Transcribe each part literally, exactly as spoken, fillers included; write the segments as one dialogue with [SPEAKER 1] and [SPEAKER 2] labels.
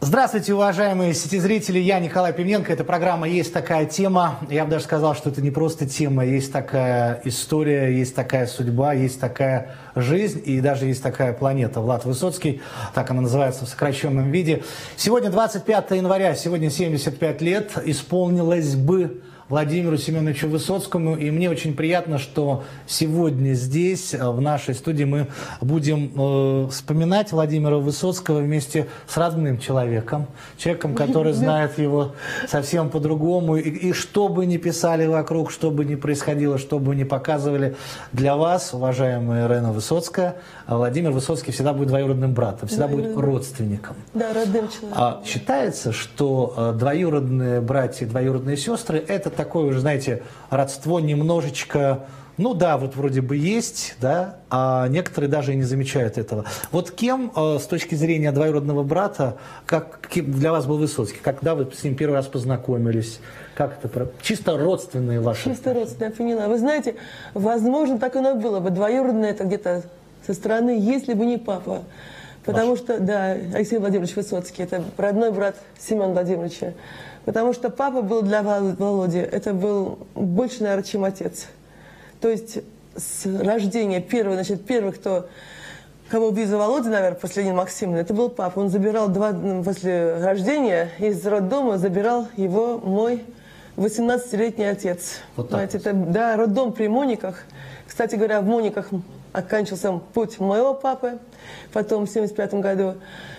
[SPEAKER 1] Здравствуйте, уважаемые сетезрители, я Николай Пименко. Эта программа «Есть такая тема». Я бы даже сказал, что это не просто тема, есть такая история, есть такая судьба, есть такая жизнь и даже есть такая планета. Влад Высоцкий, так она называется в сокращенном виде. Сегодня двадцать пятое января, сегодня семьдесят пять лет исполнилось бы Владимиру Семеновичу Высоцкому. И мне очень приятно, что сегодня здесь, в нашей студии, мы будем э, вспоминать Владимира Высоцкого вместе с родным человеком. Человеком, который знает его совсем по-другому. И, и что бы ни писали вокруг, что бы ни происходило, что бы ни показывали для вас, уважаемая Ирена Высоцкая, Владимир Высоцкий всегда будет двоюродным братом, всегда будет родственником.
[SPEAKER 2] Да, родным человеком.
[SPEAKER 1] А считается, что э, двоюродные братья и двоюродные сестры – это такое уже, знаете, родство немножечко, ну да, вот вроде бы есть, да, а некоторые даже и не замечают этого. Вот кем э, с точки зрения двоюродного брата, как кем для вас был Высоцкий? Когда вы с ним первый раз познакомились? Как это? Чисто родственные ваши?
[SPEAKER 2] Чисто родственные, я поняла. Вы знаете, возможно, так оно было бы. Двоюродное это где-то со стороны, если бы не папа. Потому Ваш. что, да, Алексей Владимирович Высоцкий, это родной брат Семена Владимировича. Потому что папа был для Володи, это был больше, наверное, чем отец. То есть с рождения первого, значит, первый, кто, кого убил за Володю, наверное, после Нины Максимовны, это был папа. Он забирал два, после рождения из роддома, забирал его мой восемнадцатилетний отец. Вот знаете, это, да, роддом при Мониках. Кстати говоря, в Мониках оканчивался путь моего папы, потом в семьдесят пятом году.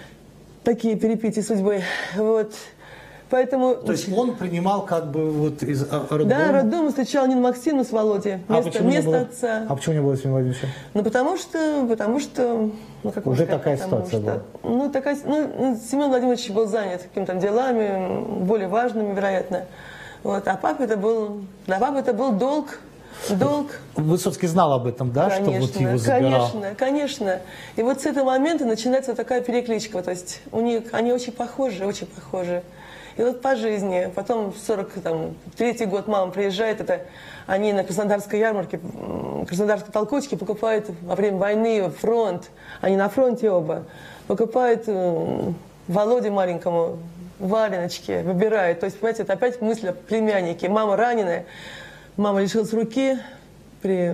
[SPEAKER 2] Такие перипетии судьбы. Вот. Поэтому...
[SPEAKER 1] То есть он принимал как бы вот из роддома?
[SPEAKER 2] Да, роддома встречал Нину Максимовну с Володей. Вместо,
[SPEAKER 1] а
[SPEAKER 2] вместо отца.
[SPEAKER 1] А почему не было Семена Владимировича?
[SPEAKER 2] Ну, потому что... Потому что ну, как
[SPEAKER 1] уже
[SPEAKER 2] сказать,
[SPEAKER 1] такая
[SPEAKER 2] потому
[SPEAKER 1] ситуация
[SPEAKER 2] что,
[SPEAKER 1] была?
[SPEAKER 2] Ну, такая, ну, Семен Владимирович был занят какими-то делами, более важными, вероятно. Вот. А папа это был... Для папы это был долг. Долг.
[SPEAKER 1] Высоцкий знал об этом, да,
[SPEAKER 2] конечно,
[SPEAKER 1] что вот его забирал?
[SPEAKER 2] Конечно, конечно. И вот с этого момента начинается такая перекличка. То есть у них, они очень похожи, очень похожи. И вот по жизни. Потом в сорок третий год мама приезжает, это они на Краснодарской ярмарке, Краснодарской толкучке покупают во время войны фронт. Они на фронте оба. Покупают Володе маленькому валеночки, выбирают. То есть, понимаете, это опять мысль о племяннике. Мама раненая. Мама лишилась руки, при...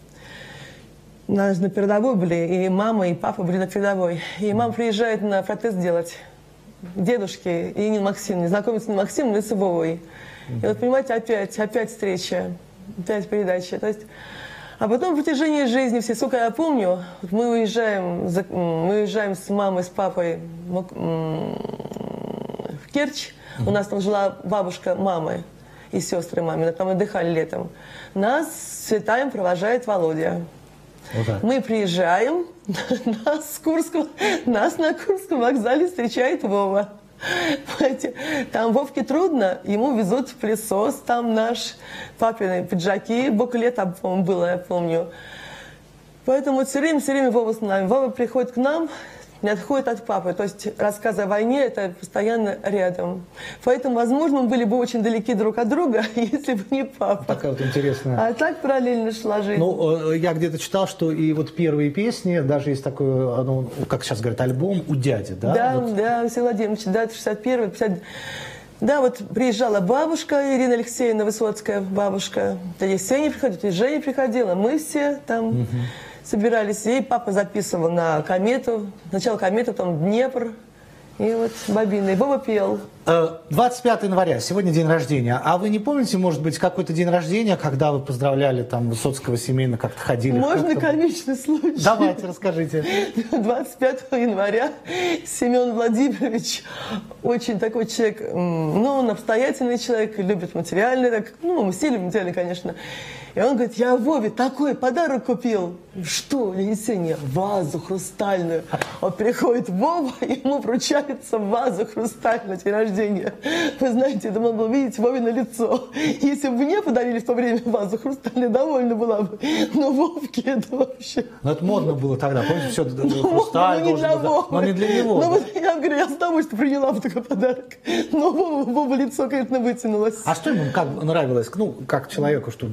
[SPEAKER 2] на передовой были, и мама, и папа были на передовой. И мама приезжает на протез делать дедушке и Нины Максимовне, знакомиться с Ниной Максимовной и с Вовой. И вот, понимаете, опять, опять встреча, опять передача. То есть... А потом в протяжении жизни, все, сколько я помню, мы уезжаем, мы уезжаем с мамой, с папой в Керчь. У нас там жила бабушка мамы и сестры мамины, там отдыхали летом. Нас с цветами провожает Володя. Вот мы приезжаем, нас, с Курского, нас на Курском вокзале встречает Вова. Понимаете, там Вовке трудно, ему везут в пылесос, там наш папины пиджаки, буклет там, по-моему, было, я помню. Поэтому все время, все время Вова с нами. Вова приходит к нам, не отходит от папы. То есть рассказы о войне – это постоянно рядом. Поэтому, возможно, мы были бы очень далеки друг от друга, если бы не папа.
[SPEAKER 1] Такая вот интересная.
[SPEAKER 2] А так параллельно шла жизнь.
[SPEAKER 1] Ну, я где-то читал, что и вот первые песни, даже есть такой, ну, как сейчас говорят, альбом у дяди, да?
[SPEAKER 2] Да,
[SPEAKER 1] вот.
[SPEAKER 2] да, Алексей Владимирович, да, шестьдесят первый, пятьдесят... Да, вот приезжала бабушка Ирина Алексеевна Высоцкая, бабушка. Да, Есения приходила, и Женя приходила, мы все там... Угу. Собирались, и папа записывал на комету. Сначала комету, потом Днепр. И вот бобины. И Вова пел.
[SPEAKER 1] двадцать пятое января, сегодня день рождения. А вы не помните, может быть, какой-то день рождения, когда вы поздравляли там Высоцкого семейно, как-то ходили?
[SPEAKER 2] Можно
[SPEAKER 1] как
[SPEAKER 2] комичный случай?
[SPEAKER 1] Давайте, расскажите.
[SPEAKER 2] двадцать пятого января Семен Владимирович, очень такой человек, ну, он обстоятельный человек, любит материальный, так, ну, мы все любим материальный, конечно. И он говорит, я Вове такой подарок купил. Что, Есения? Вазу хрустальную. Он приходит Вова, ему вручается ваза хрустальная на день рождения. Вы знаете, это надо было видеть Вове на лицо. Если бы мне подарили в то время вазу хрустальную, довольна была бы. Но Вовке это вообще...
[SPEAKER 1] Ну, это модно было тогда, помните, все хрусталь.
[SPEAKER 2] Ну, не для Вовы.
[SPEAKER 1] Но не для него.
[SPEAKER 2] Ну, вот я говорю, я с удовольствием приняла бы такой подарок. Но Вова, Вова лицо, конечно, вытянулось.
[SPEAKER 1] А что ему как нравилось, ну, как человеку, что дарили там?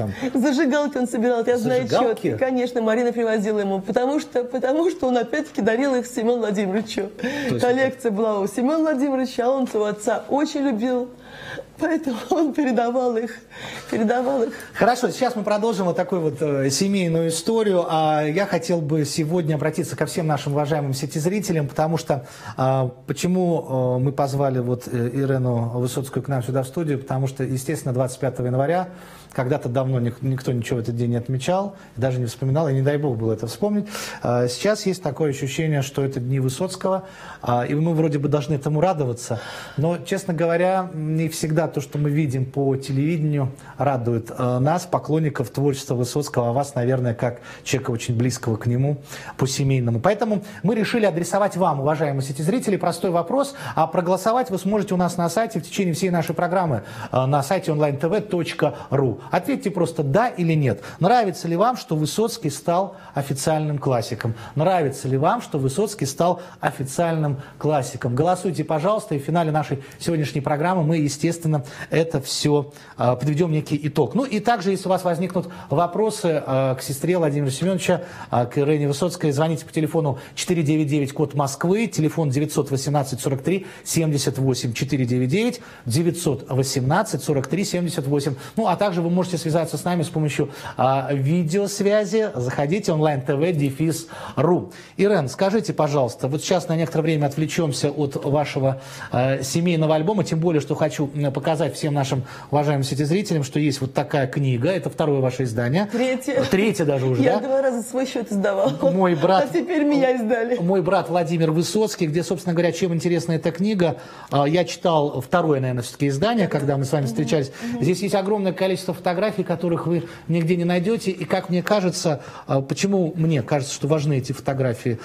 [SPEAKER 1] там?
[SPEAKER 2] Зажигалки он собирал, я знаю
[SPEAKER 1] Зажигалки?
[SPEAKER 2] четко. Конечно, Марина привозила ему, потому что, потому что он опять-таки дарил их Семену Владимировичу. Коллекция это... была у Семена Владимировича, а он своего отца очень любил. Поэтому он передавал их, передавал их.
[SPEAKER 1] Хорошо, сейчас мы продолжим вот такую вот э, семейную историю. А я хотел бы сегодня обратиться ко всем нашим уважаемым сетизрителям, потому что э, почему э, мы позвали вот э, Ирену Высоцкую к нам сюда в студию, потому что, естественно, двадцать пятого января, когда-то давно ник никто ничего в этот день не отмечал, даже не вспоминал, и не дай бог было это вспомнить. Э, сейчас есть такое ощущение, что это дни Высоцкого, э, и мы вроде бы должны этому радоваться, но, честно говоря, не всегда то, что мы видим по телевидению, радует э, нас, поклонников творчества Высоцкого, а вас, наверное, как человека очень близкого к нему, по-семейному. Поэтому мы решили адресовать вам, уважаемые сетизрители, простой вопрос, а проголосовать вы сможете у нас на сайте в течение всей нашей программы, э, на сайте онлайн тэ вэ точка ру. Ответьте просто «да» или «нет». Нравится ли вам, что Высоцкий стал официальным классиком? Нравится ли вам, что Высоцкий стал официальным классиком? Голосуйте, пожалуйста, и в финале нашей сегодняшней программы мы, естественно, это все э, подведем некий итог. Ну и также, если у вас возникнут вопросы э, к сестре Владимира Семеновича, э, к Ирене Высоцкой, звоните по телефону четыре девять девять, код Москвы, телефон девятьсот восемнадцать сорок три семьдесят восемь, четыре девять девять, девятьсот восемнадцать сорок три семьдесят восемь. Ну а также вы можете связаться с нами с помощью э, видеосвязи. Заходите онлайн тэ вэ дефис ру. Ирен, скажите, пожалуйста, вот сейчас на некоторое время отвлечемся от вашего э, семейного альбома, тем более, что хочу показать всем нашим уважаемым сетизрителям, что есть вот такая книга. Это второе ваше издание.
[SPEAKER 2] Третье.
[SPEAKER 1] Третье даже уже,
[SPEAKER 2] Я
[SPEAKER 1] да?
[SPEAKER 2] два раза свой счет издавал.
[SPEAKER 1] Мой брат,
[SPEAKER 2] а теперь меня издали.
[SPEAKER 1] Мой брат Владимир Высоцкий, где, собственно говоря, чем интересна эта книга. Я читал второе, наверное, все-таки издание, когда мы с вами встречались. Здесь есть огромное количество фотографий, которых вы нигде не найдете. И, как мне кажется, почему мне кажется, что важны эти фотографии,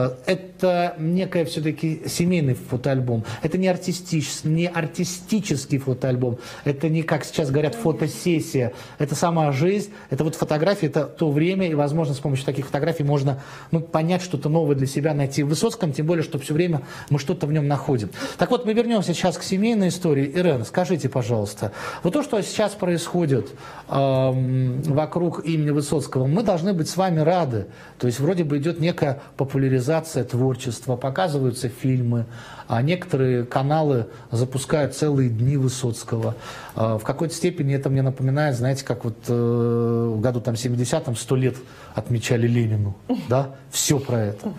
[SPEAKER 1] это некая все-таки семейный фотоальбом. Это не артистический, не артистический фотоальбом. Это не, как сейчас говорят, фотосессия. Это сама жизнь. Это вот фотографии, это то время. И, возможно, с помощью таких фотографий можно ну, понять что-то новое для себя, найти в Высоцком. Тем более, что все время мы что-то в нем находим. Так вот, мы вернемся сейчас к семейной истории. Ирена, скажите, пожалуйста, вот то, что сейчас происходит э, вокруг имени Высоцкого, мы должны быть с вами рады. То есть, вроде бы идет некая популяризация творчества, показываются фильмы, а некоторые каналы запускают целые дни Высоцкого. В какой-то степени это мне напоминает, знаете, как вот э, в году там семидесятом сто лет отмечали Ленину, да, все про это.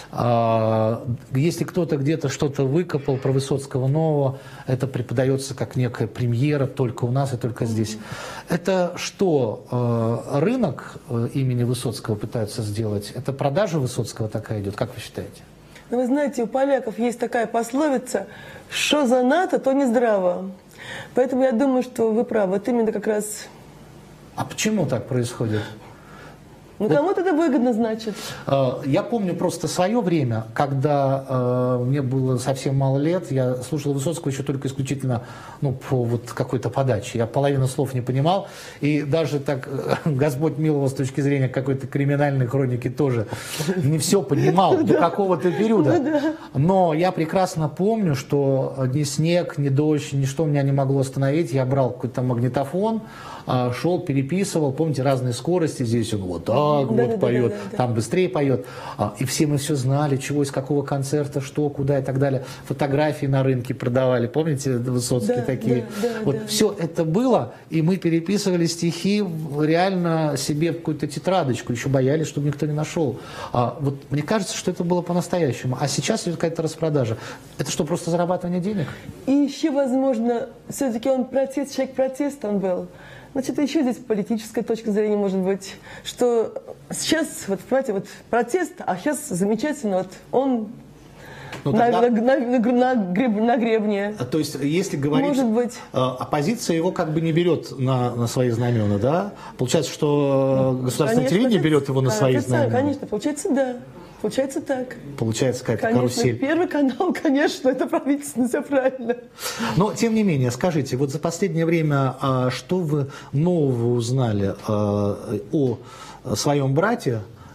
[SPEAKER 1] А, если кто-то где-то что-то выкопал про Высоцкого нового, это преподается как некая премьера только у нас и только здесь. Это что, э, рынок имени Высоцкого пытаются сделать? Это продажа Высоцкого такая идет, как вы считаете?
[SPEAKER 2] Ну, вы знаете, у поляков есть такая пословица «Что за НАТО, то не здраво». Поэтому я думаю, что вы правы. Вот именно как раз...
[SPEAKER 1] А почему так происходит?
[SPEAKER 2] Ну, кому-то это выгодно, значит.
[SPEAKER 1] Я помню просто свое время, когда э, мне было совсем мало лет, я слушал Высоцкого еще только исключительно ну, по вот какой-то подаче. Я половину слов не понимал, и даже так Господь миловал с точки зрения какой-то криминальной хроники тоже не все понимал до какого-то периода. Но я прекрасно помню, что ни снег, ни дождь, ничто меня не могло остановить. Я брал какой-то магнитофон, шел, переписывал, помните, разные скорости, здесь он вот так да, вот да, поет, да, да, да. там быстрее поет, и все мы все знали, чего, из какого концерта, что, куда и так далее, фотографии на рынке продавали, помните, Высоцкие да, такие, да, да, вот да, все да. это было, и мы переписывали стихи реально себе в какую-то тетрадочку, еще боялись, чтобы никто не нашел, а, вот мне кажется, что это было по-настоящему, а сейчас идет какая-то распродажа, это что, просто зарабатывание денег?
[SPEAKER 2] И еще, возможно, все-таки он протест, человек протеста он был. Значит, еще здесь политическая точка зрения может быть, что сейчас, вот, понимаете, вот протест, а сейчас замечательно, вот он ну, на, тогда... на, на, на, греб, на гребне.
[SPEAKER 1] То есть, если говорить,
[SPEAKER 2] может быть.
[SPEAKER 1] Оппозиция его как бы не берет на, на свои знамена, да? Получается, что государственное телевидение берет его на свои знамена?
[SPEAKER 2] Конечно, получается, да. Получается так.
[SPEAKER 1] Получается какая-то
[SPEAKER 2] конечно,
[SPEAKER 1] карусель.
[SPEAKER 2] Первый канал, конечно, это правительственно, все правильно.
[SPEAKER 1] Но, тем не менее, скажите, вот за последнее время, что вы нового узнали о своем брате,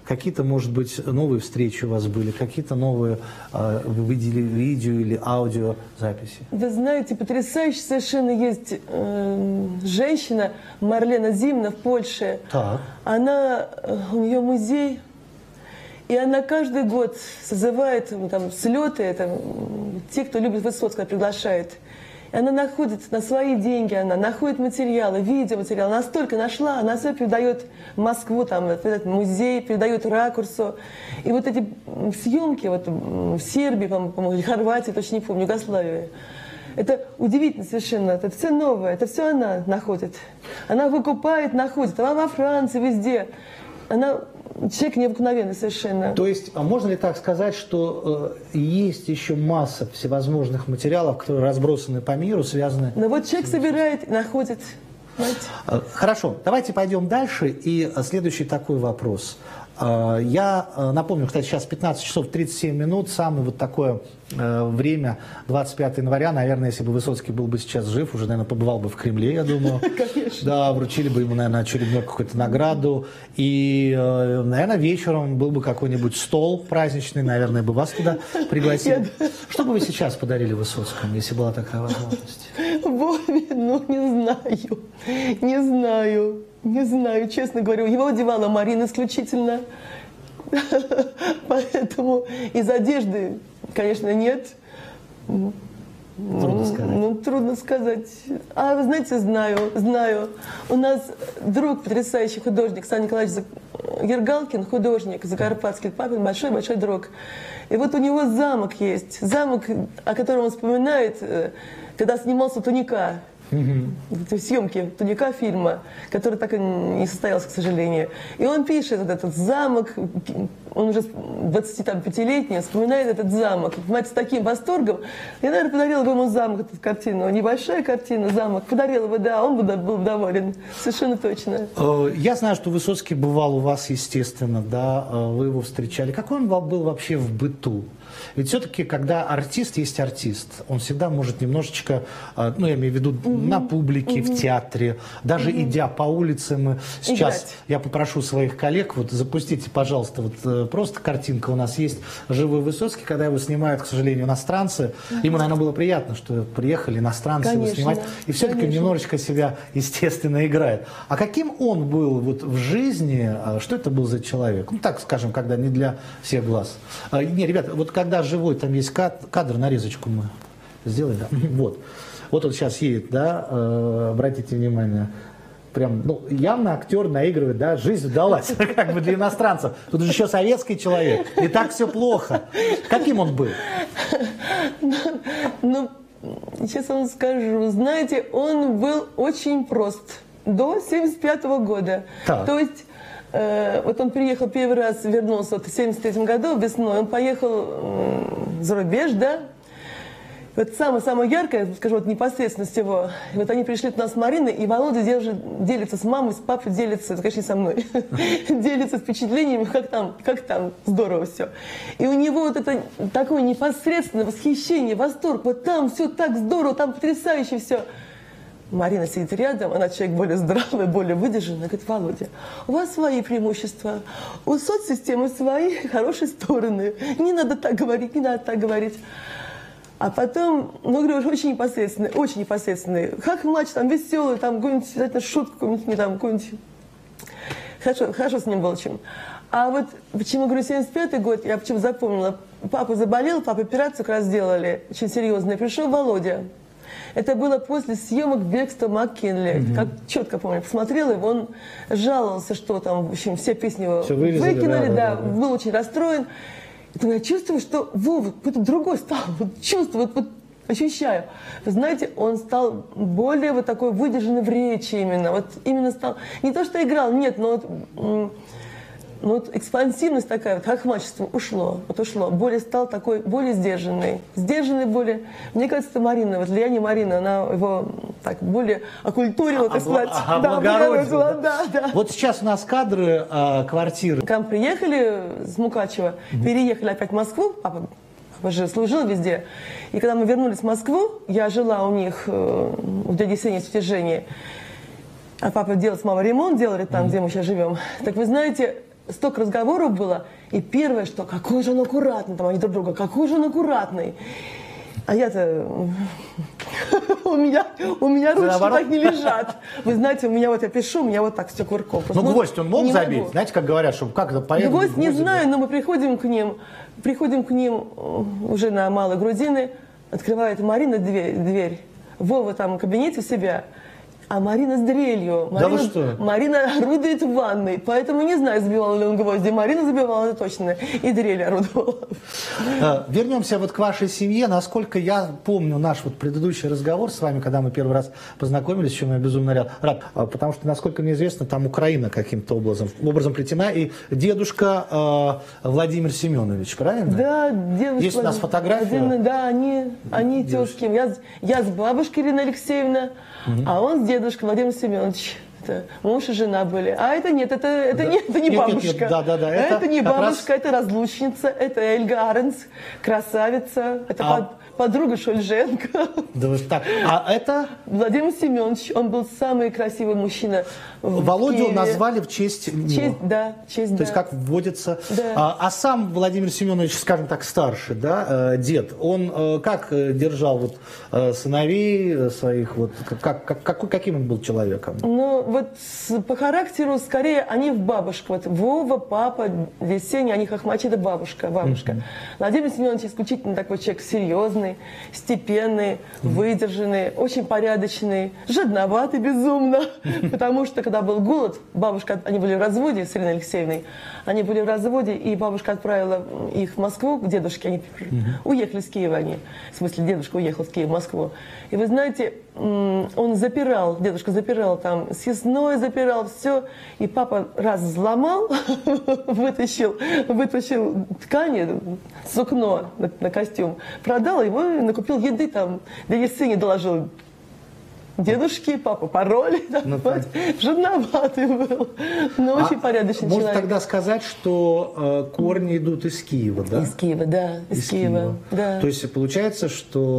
[SPEAKER 1] какие-то, может быть, новые встречи у вас были, какие-то новые, э, вы видели видео или аудиозаписи?
[SPEAKER 2] Вы знаете, потрясающе совершенно есть э, женщина Марлена Зимна в Польше.
[SPEAKER 1] Так.
[SPEAKER 2] Она, у нее музей, и она каждый год созывает там, слеты, там, те, кто любит Высоцкого, приглашает. И она находит на свои деньги, она находит материалы, видеоматериалы. Она столько нашла, она все передает в Москву, там, в этот музей, передает ракурсу. И вот эти съемки вот, в Сербии, по-моему, Хорватии, точно не помню, Югославии. Это удивительно совершенно, это все новое, это все она находит. Она выкупает, находит, она во Франции, везде. Она человек необыкновенный совершенно.
[SPEAKER 1] То есть, а можно ли так сказать, что э, есть еще масса всевозможных материалов, которые разбросаны по миру, связаны...
[SPEAKER 2] Но вот человек собирает, находит. Знаете?
[SPEAKER 1] Хорошо, давайте пойдем дальше. И следующий такой вопрос. Я напомню, кстати, сейчас пятнадцать часов тридцать семь минут, самое вот такое время, двадцать пятого января, наверное, если бы Высоцкий был бы сейчас жив, уже, наверное, побывал бы в Кремле, я думаю.
[SPEAKER 2] Конечно.
[SPEAKER 1] Да, вручили бы ему, наверное, очередную какую-то награду. И, наверное, вечером был бы какой-нибудь стол праздничный, наверное, бы вас туда пригласили. Что бы вы сейчас подарили Высоцкому, если была такая возможность?
[SPEAKER 2] Вове, ну, не знаю, не знаю. Не знаю, честно говорю. Его одевала Марина исключительно. Поэтому из одежды, конечно, нет.
[SPEAKER 1] Трудно сказать.
[SPEAKER 2] Ну, трудно сказать. А вы знаете, знаю, знаю. У нас друг, потрясающий художник, Сан Николаевич Ергалкин, художник, закарпатский, папин большой-большой друг. И вот у него замок есть. Замок, о котором он вспоминает, когда снимался «Туника». Mm-hmm. Съемки «Туника» фильма, который так и не состоялся, к сожалению. И он пишет вот этот замок, он уже двадцатипятилетний, вспоминает этот замок, понимаете, с таким восторгом. Я, наверное, подарила бы ему замок, эту картину. Небольшая картина, замок. Подарила бы, да, он бы был доволен. Совершенно точно.
[SPEAKER 1] Я знаю, что Высоцкий бывал у вас, естественно, да, вы его встречали. Какой он был вообще в быту? Ведь все-таки, когда артист есть артист, он всегда может немножечко, ну, я имею в виду, угу. на публике, угу. в театре, даже угу. идя по улице, мы сейчас, играть. Я попрошу своих коллег, вот запустите, пожалуйста, вот просто картинка у нас есть, живой Высоцкий, когда его снимают, к сожалению, иностранцы, угу. ему, наверное, было приятно, что приехали иностранцы его снимать, и все-таки немножечко себя, естественно, играет. А каким он был вот в жизни, что это был за человек? Ну, так скажем, когда не для всех глаз. Не, ребята, вот когда живой, там есть кадр, нарезочку мы сделали, да? Вот. Вот он сейчас едет, да, э, обратите внимание, прям, ну, явно актер наигрывает, да, жизнь удалась, как бы для иностранцев. Тут же еще советский человек, не так все плохо. Каким он был?
[SPEAKER 2] Ну, сейчас вам скажу, знаете, он был очень прост до семьдесят пятого года. Так. То есть Э, вот он приехал первый раз, вернулся вот в семьдесят третьем году весной, он поехал э, за рубеж, да. Вот самое-самое яркое, скажу, вот непосредственно всего, вот они пришли туда с Мариной, и Володя держит, делится с мамой, с папой делится, это, конечно, не со мной, делится впечатлениями, как там, как там, здорово все. И у него вот это такое непосредственное восхищение, восторг, вот там все так здорово, там потрясающе все. Марина сидит рядом, она человек более здравый, более выдержанный. Говорит: Володя, у вас свои преимущества, у соцсистемы свои хорошие стороны. Не надо так говорить, не надо так говорить. А потом, ну, говорю, очень непосредственный, очень непосредственный. Как матч, там веселый, там какую-нибудь обязательно шутку, какую-нибудь, не там, какую-нибудь. Хорошо, хорошо с ним было чем. А вот почему, говорю, семьдесят пятый год, я почему запомнила, папа заболел, папа операцию как раз сделали, очень серьезную, пришел Володя. Это было после съемок «Бегства Маккинли». Mm-hmm. Как четко помню, посмотрела его, он жаловался, что там, в общем, все песни его все вырезали, выкинули, да, да, да, да, был очень расстроен. И я чувствую, что Вова какой-то другой стал, вот чувствую, вот, вот ощущаю. Вы знаете, он стал более вот такой выдержанный в речи именно, вот именно стал, не то что играл, нет, но вот... Ну, вот экспансивность такая, вот хохмачество ушло, вот ушло. Более стал такой, более сдержанный. Сдержанный более. Мне кажется, это Марина, вот влияние Марины, она его так более окультурила, так сказать.
[SPEAKER 1] А, да, облагородила. Да, да. Вот сейчас у нас кадры э, квартиры.
[SPEAKER 2] К нам приехали с Мукачева, mm-hmm. переехали опять в Москву, папа, папа же служил везде. И когда мы вернулись в Москву, я жила у них, э, у дяди Сени в Стяжении, а папа делал с мамой ремонт, делали там, mm-hmm. где мы сейчас живем. Так вы знаете, столько разговоров было. И первое, что какой же он аккуратный, там они друг друга, какой же он аккуратный. А я-то... У меня, у меня ручки так не лежат. Вы знаете, у меня вот я пишу, у меня вот так все кувырком.
[SPEAKER 1] Ну, гвоздь он мог забить? Могу. Знаете, как говорят, что как это поедет?
[SPEAKER 2] Гвоздь не знаю, но мы приходим к ним, приходим к ним уже на Малой Грудины, открывает Марина дверь, дверь. Вова там в кабинете у себя, а Марина с дрелью. Марина,
[SPEAKER 1] да вы что?
[SPEAKER 2] Марина орудует в ванной, поэтому не знаю, забивала ли он гвозди. Marina забивала, это точно, и дрель орудовала.
[SPEAKER 1] Вернемся вот к вашей семье. Насколько я помню наш вот предыдущий разговор с вами, когда мы первый раз познакомились, с чем я безумно рад, рад, потому что, насколько мне известно, там Украина каким-то образом, образом плетена, и дедушка э, Владимир Семенович, правильно?
[SPEAKER 2] Да, дедушка.
[SPEAKER 1] Есть у нас фотография?
[SPEAKER 2] Владимир, да, они, они тезки. Я, я с бабушкой Ирина Алексеевна, угу. А он с дедушкой Владимир Семенович. Это муж и жена были. А это нет, это, это, да. не, это не нет, бабушка. Нет, нет, да, да, да. Это, это не бабушка, раз... это разлучница, это Эльга Аренс, красавица, это а... под, подруга Шульженко.
[SPEAKER 1] Да вы так. А это?
[SPEAKER 2] Владимир Семенович, он был самый красивый мужчина в
[SPEAKER 1] Володю
[SPEAKER 2] Киеве.
[SPEAKER 1] Назвали в честь него.
[SPEAKER 2] Честь, да, честь,
[SPEAKER 1] То
[SPEAKER 2] да.
[SPEAKER 1] есть как вводится.
[SPEAKER 2] Да.
[SPEAKER 1] А, а сам Владимир Семенович, скажем так, старший, да, дед, он как держал вот сыновей своих, вот, как, как, как, каким он был человеком?
[SPEAKER 2] Ну, вот по характеру, скорее, они в бабушку. Вот Вова, папа, Весенний, они хохмачи, это бабушка, бабушка. Mm-hmm. Владимир Семенович исключительно такой человек серьезный, степенный, mm-hmm. выдержанный, очень порядочный, жадноватый безумно, потому что когда был голод, бабушка, они были в разводе с Ириной Алексеевной, они были в разводе, и бабушка отправила их в Москву к дедушке, они mm-hmm. уехали с Киева, они, в смысле, дедушка уехал с Киева в Москву. И вы знаете, он запирал, дедушка запирал там, съестное запирал, все, и папа раз взломал, вытащил, вытащил ткани, сукно на, на костюм, продал его и накупил еды там, да и сыне доложил. Дедушки, папа, пароль, да, ну, вот, жадноватый был, но а очень порядочный
[SPEAKER 1] можно
[SPEAKER 2] человек.
[SPEAKER 1] Можно тогда сказать, что э, корни идут из Киева, да?
[SPEAKER 2] Из Киева, да, из, из Киева, Киева. Да.
[SPEAKER 1] То есть получается,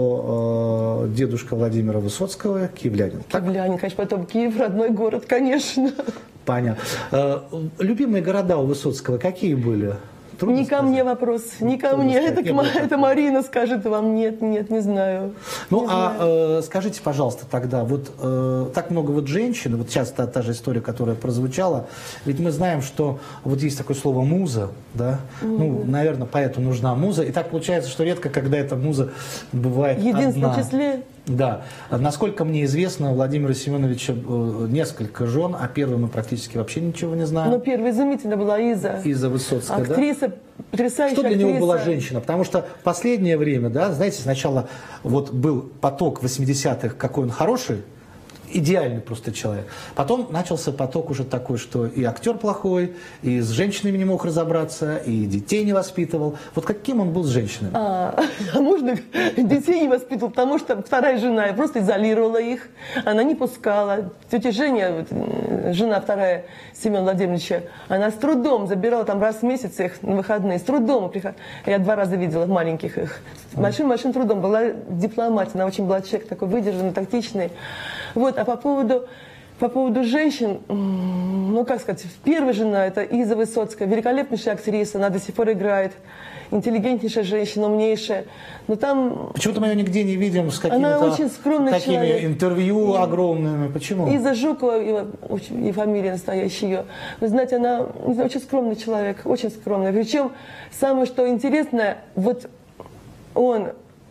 [SPEAKER 1] что э, дедушка Владимира Высоцкого киевлянин.
[SPEAKER 2] Киевлянин, конечно, потом Киев, родной город, конечно.
[SPEAKER 1] Понятно. Э, любимые города у Высоцкого какие были? Трудно
[SPEAKER 2] не ко
[SPEAKER 1] сказать.
[SPEAKER 2] мне вопрос, не ко Трудно мне. Это, это Марина скажет вам, нет, нет, не знаю.
[SPEAKER 1] Ну,
[SPEAKER 2] не
[SPEAKER 1] а
[SPEAKER 2] знаю.
[SPEAKER 1] Э, скажите, пожалуйста, тогда, вот э, так много вот женщин, вот сейчас та, та же история, которая прозвучала, ведь мы знаем, что вот есть такое слово муза, да, mm-hmm. ну, наверное, поэту нужна муза, и так получается, что редко, когда эта муза бывает одна. В единственном
[SPEAKER 2] числе?
[SPEAKER 1] Да. Насколько мне известно, у Владимира Семеновича несколько жен, а первой мы практически вообще ничего не знаем.
[SPEAKER 2] Ну, первая изумительно была Иза.
[SPEAKER 1] Иза Высоцкая,
[SPEAKER 2] актриса,
[SPEAKER 1] да?
[SPEAKER 2] Потрясающая
[SPEAKER 1] Что для
[SPEAKER 2] актриса.
[SPEAKER 1] него была женщина? Потому что в последнее время, да, знаете, сначала вот был поток восьмидесятых, какой он хороший, идеальный просто человек. Потом начался поток уже такой, что и актер плохой, и с женщинами не мог разобраться, и детей не воспитывал. Вот каким он был с женщинами?
[SPEAKER 2] А, а можно детей не воспитывал, потому что вторая жена просто изолировала их, она не пускала. Тетя Женя, жена вторая Семена Владимировича, она с трудом забирала там раз в месяц их на выходные, с трудом приходила. Я два раза видела маленьких их. Большим-большим трудом. Была дипломатия, она очень была человек такой выдержанный, тактичный. Вот, а по поводу, по поводу женщин, ну, как сказать, первая жена, это Иза Высоцкая, великолепнейшая актриса, она до сих пор играет, интеллигентнейшая женщина, умнейшая, но там...
[SPEAKER 1] Почему-то мы ее нигде не видим с какими-то такими человек. интервью и, огромными, почему?
[SPEAKER 2] Иза Жукова, и, и фамилия настоящая ее, вы знаете, она очень скромный человек, очень скромный, причем самое, что интересное, вот он...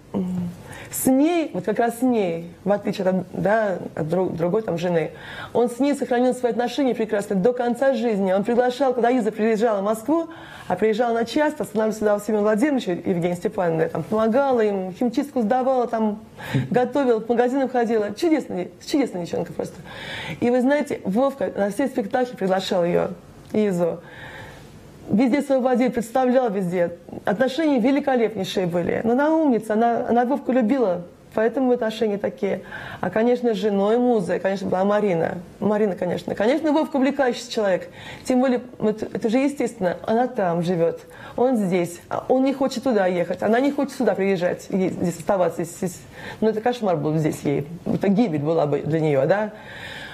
[SPEAKER 2] С ней, вот как раз с ней, в отличие от, да, от друг, другой там жены, он с ней сохранил свои отношения прекрасно до конца жизни. Он приглашал, когда Иза приезжала в Москву, а приезжала она часто, останавливалась сюда у Семена Владимировича, Евгения Степановна, там, помогала им, химчистку сдавала, там, готовила, по магазинам ходила. Чудесная, чудесная девчонка просто. И вы знаете, Вовка на все спектакли приглашал ее, Изу. Везде свою водитель представлял везде. Отношения великолепнейшие были. Но она умница, она, она Вовку любила, поэтому отношения такие. А, конечно, женой музой, конечно, была Марина. Марина, конечно. Конечно, Вовка увлекающийся человек. Тем более, это, это же естественно, она там живет, он здесь. Он не хочет туда ехать, она не хочет сюда приезжать, здесь оставаться. Здесь. Ну, это кошмар был здесь ей. Это гибель была бы для нее, да?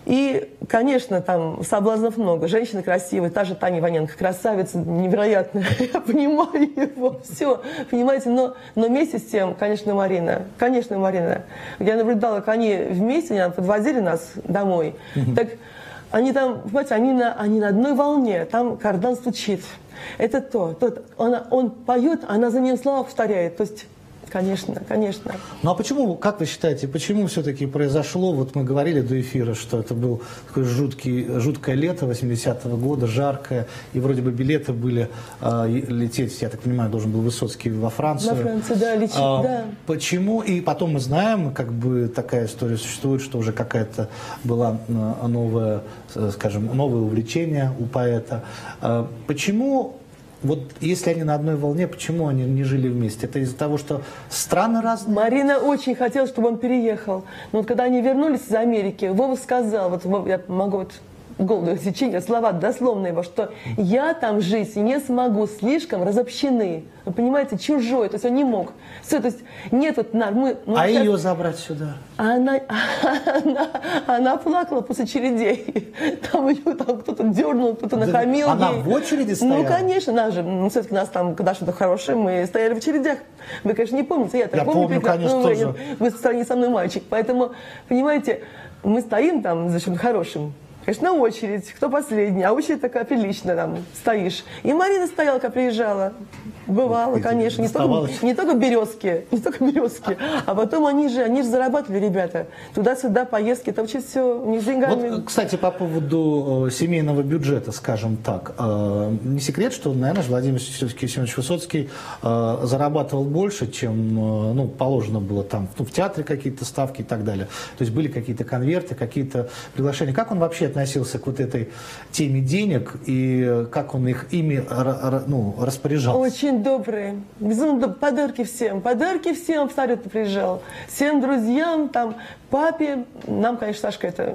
[SPEAKER 2] И, конечно, там соблазнов много. Женщины красивые, та же Таня Иваненко, красавица невероятная. Я понимаю его, все, понимаете. Но, но вместе с тем, конечно, Марина, конечно, Марина. Я наблюдала, как они вместе, они подвозили нас домой. Mm-hmm. Так они там, понимаете, они на, они на одной волне, там кардан стучит. Это то, то он, он поет, она за ним слова повторяет. То есть... Конечно, конечно.
[SPEAKER 1] Ну а почему, как вы считаете, почему все-таки произошло, вот мы говорили до эфира, что это был такой жуткий, жуткое лето восьмидесятого года, жаркое, и вроде бы билеты были э, лететь, я так понимаю, должен был Высоцкий во Францию.
[SPEAKER 2] Во Францию, да, лететь, а, да.
[SPEAKER 1] Почему? И потом мы знаем, как бы такая история существует, что уже какая-то была новая, скажем, новое увлечение у поэта. А, почему... Вот если они на одной волне, почему они не жили вместе? Это из-за того, что страны разные?
[SPEAKER 2] Марина очень хотела, чтобы он переехал. Но вот когда они вернулись из Америки, Вова сказал, вот я могу вот голое сечение, слова дословные его, что я там жить не смогу, слишком разобщены. Вы понимаете, чужой, то есть он не мог. Все, то есть нет, вот, на, мы... Ну,
[SPEAKER 1] а
[SPEAKER 2] сейчас...
[SPEAKER 1] ее забрать сюда?
[SPEAKER 2] Она, она, она плакала после очередей. Там ее там кто-то дернул, кто-то нахамил.
[SPEAKER 1] Она
[SPEAKER 2] ей.
[SPEAKER 1] в очереди стояла?
[SPEAKER 2] Ну, конечно, нас же, ну, все-таки нас там, когда что-то хорошее, мы стояли в очередях. Вы, конечно, не помните, я,
[SPEAKER 1] я помню, помню конечно,
[SPEAKER 2] ну,
[SPEAKER 1] тоже.
[SPEAKER 2] Вы в стране со мной мальчик. Поэтому, понимаете, мы стоим там за чем-то хорошим. Конечно, очередь, кто последний, а очередь такая приличная, там, стоишь. И Марина стояла, когда приезжала. Бывало, конечно, не только, не только березки, не только березки, а потом они же, они же зарабатывали, ребята. Туда-сюда поездки, это вообще все не с деньгами.
[SPEAKER 1] Вот, кстати, по поводу э, семейного бюджета, скажем так, э, не секрет, что, наверное, Владимир Семенович Высоцкий э, зарабатывал больше, чем, э, ну, положено было там, ну, в театре какие-то ставки и так далее. То есть были какие-то конверты, какие-то приглашения. Как он вообще относился к вот этой теме денег и как он их ими, ну, распоряжался?
[SPEAKER 2] Очень добрые. Безумно подарки всем. Подарки всем абсолютно приезжал. Всем друзьям, там, папе. Нам, конечно, Сашка, это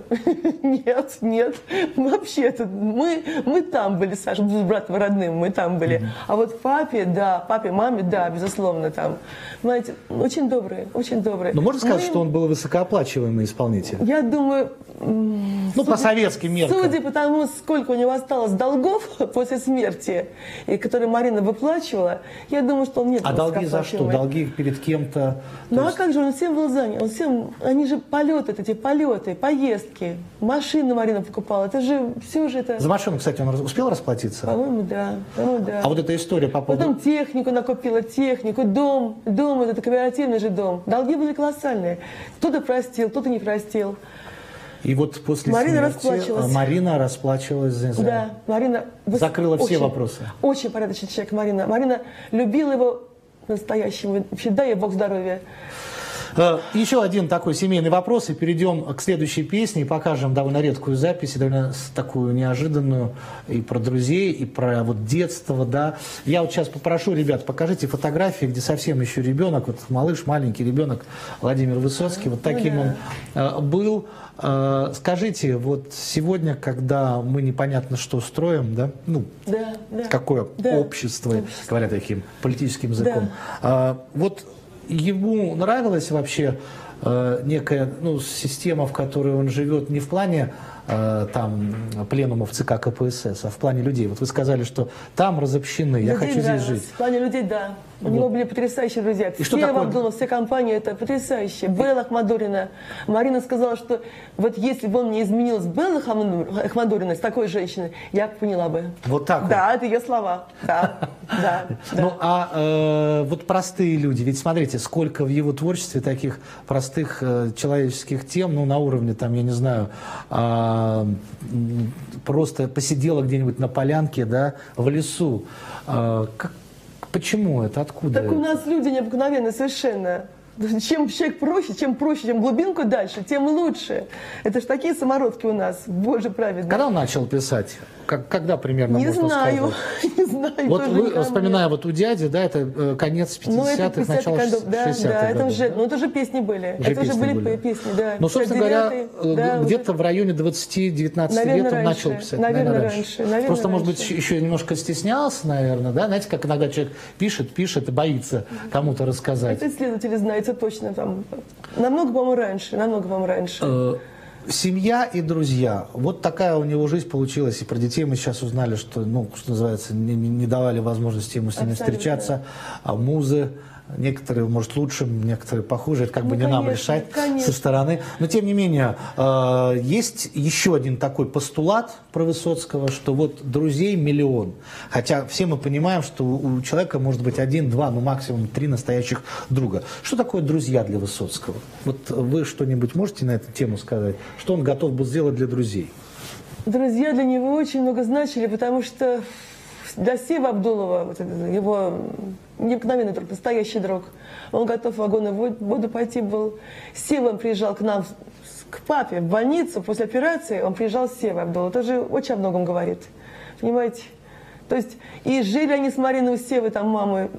[SPEAKER 2] нет, нет. Вообще, это мы, мы там были, Саша, с братом родным, мы там были. Mm-hmm. А вот папе, да, папе, маме, да, безусловно, там. Знаете, очень добрые, очень добрые.
[SPEAKER 1] Но можно сказать,
[SPEAKER 2] мы...
[SPEAKER 1] что он был высокооплачиваемый исполнитель?
[SPEAKER 2] Я думаю...
[SPEAKER 1] Ну, судя, по советским меркам.
[SPEAKER 2] Судя по тому, сколько у него осталось долгов после смерти, и которые Марина выплачивала, я думаю, что он нет.
[SPEAKER 1] А долги за что? Долги перед кем-то?
[SPEAKER 2] Ну,
[SPEAKER 1] есть...
[SPEAKER 2] а как же, он всем был занят. Он всем, они же полеты, эти полеты, поездки, машины Марина покупала. Это же все же это...
[SPEAKER 1] За машину, кстати, он успел расплатиться?
[SPEAKER 2] По-моему, да. По-моему, да.
[SPEAKER 1] А вот эта история по поводу...
[SPEAKER 2] Потом технику накупила, технику, дом. Дом, это кооперативный же дом. Долги были колоссальные. Кто-то простил, кто-то не простил.
[SPEAKER 1] И вот после
[SPEAKER 2] Марина
[SPEAKER 1] смерти
[SPEAKER 2] расплачивалась.
[SPEAKER 1] Марина расплачивалась за...
[SPEAKER 2] Да, Марина...
[SPEAKER 1] Закрыла
[SPEAKER 2] очень,
[SPEAKER 1] все вопросы.
[SPEAKER 2] Очень порядочный человек Марина. Марина любила его настоящему. Вообще, дай ей Бог здоровья.
[SPEAKER 1] Еще один такой семейный вопрос, и перейдем к следующей песне, и покажем довольно редкую запись, и довольно такую неожиданную, и про друзей, и про вот детство, да. Я вот сейчас попрошу, ребят, покажите фотографии, где совсем еще ребенок, вот малыш, маленький ребенок Владимир Высоцкий, вот таким ну, да. он э, был. Э, скажите, вот сегодня, когда мы непонятно что строим, да, ну,
[SPEAKER 2] да, да.
[SPEAKER 1] какое
[SPEAKER 2] да.
[SPEAKER 1] общество,
[SPEAKER 2] общество,
[SPEAKER 1] говоря таким политическим языком,
[SPEAKER 2] да.
[SPEAKER 1] э, вот ему нравилась вообще э, некая ну, система, в которой он живет, не в плане э, там, пленумов ЦК КПСС, а в плане людей. Вот вы сказали, что там разобщены, я хочу здесь жить.
[SPEAKER 2] В плане людей, да. У
[SPEAKER 1] вот.
[SPEAKER 2] него были потрясающие друзья.
[SPEAKER 1] И
[SPEAKER 2] все Вабдулов, все компании, это потрясающие. Белла Ахмадуллина. Марина сказала, что вот если бы он не изменил с Беллой Ахмадуллиной, с такой женщиной, я поняла бы.
[SPEAKER 1] Вот так вот.
[SPEAKER 2] Да, это ее слова. Да, да.
[SPEAKER 1] Ну, а э, вот простые люди, ведь смотрите, сколько в его творчестве таких простых э, человеческих тем, ну, на уровне, там, я не знаю, э, просто посидела где-нибудь на полянке, да, в лесу. Э, как Почему это? Откуда?
[SPEAKER 2] Так у нас люди необыкновенные совершенно. Чем человек проще, чем проще, чем глубинку дальше, тем лучше. Это ж такие самородки у нас, Боже праведный.
[SPEAKER 1] Когда он начал писать? Как, когда примерно
[SPEAKER 2] не
[SPEAKER 1] можно
[SPEAKER 2] знаю,
[SPEAKER 1] сказать?
[SPEAKER 2] Не знаю.
[SPEAKER 1] Вот вы, вспоминая вот у дяди, да, это э, конец пятидесятых,
[SPEAKER 2] ну,
[SPEAKER 1] начало
[SPEAKER 2] шестидесятых, да, да, это
[SPEAKER 1] годов.
[SPEAKER 2] уже, ну, это уже песни были.
[SPEAKER 1] Уже
[SPEAKER 2] это
[SPEAKER 1] песни
[SPEAKER 2] уже были,
[SPEAKER 1] были
[SPEAKER 2] песни, да.
[SPEAKER 1] Ну, собственно говоря,
[SPEAKER 2] да,
[SPEAKER 1] где-то в районе двадцати-девятнадцати лет он
[SPEAKER 2] раньше,
[SPEAKER 1] начал писать.
[SPEAKER 2] Наверное,
[SPEAKER 1] наверное,
[SPEAKER 2] раньше.
[SPEAKER 1] раньше.
[SPEAKER 2] Наверное,
[SPEAKER 1] Просто,
[SPEAKER 2] раньше.
[SPEAKER 1] может быть, еще немножко стеснялся, наверное, да? Знаете, как иногда человек пишет, пишет и боится кому-то рассказать.
[SPEAKER 2] Это исследователи знают, это точно там. Намного, по-моему, раньше, намного, по-моему, раньше.
[SPEAKER 1] Семья и друзья. Вот такая у него жизнь получилась. И про детей мы сейчас узнали, что, ну, что называется, не, не давали возможности ему с ними Абсолютно. встречаться. А музы, некоторые, может, лучше, некоторые похуже. Это как ну, бы не конечно, нам решать конечно. со стороны. Но, тем не менее, э, есть еще один такой постулат про Высоцкого, что вот друзей миллион. Хотя все мы понимаем, что у человека может быть один, два, ну максимум три настоящих друга. Что такое друзья для Высоцкого? Вот вы что-нибудь можете на эту тему сказать? Что он готов был сделать для друзей?
[SPEAKER 2] Друзья для него очень много значили, потому что для Севы Абдулова, вот его необыкновенный друг, настоящий друг, он готов в огонь и воду пойти был. Сева приезжал к нам, к папе в больницу после операции, он приезжал с Севой Абдулова. Это же очень о многом говорит, понимаете? То есть, и жили они с Мариной у Севы, там, мамы.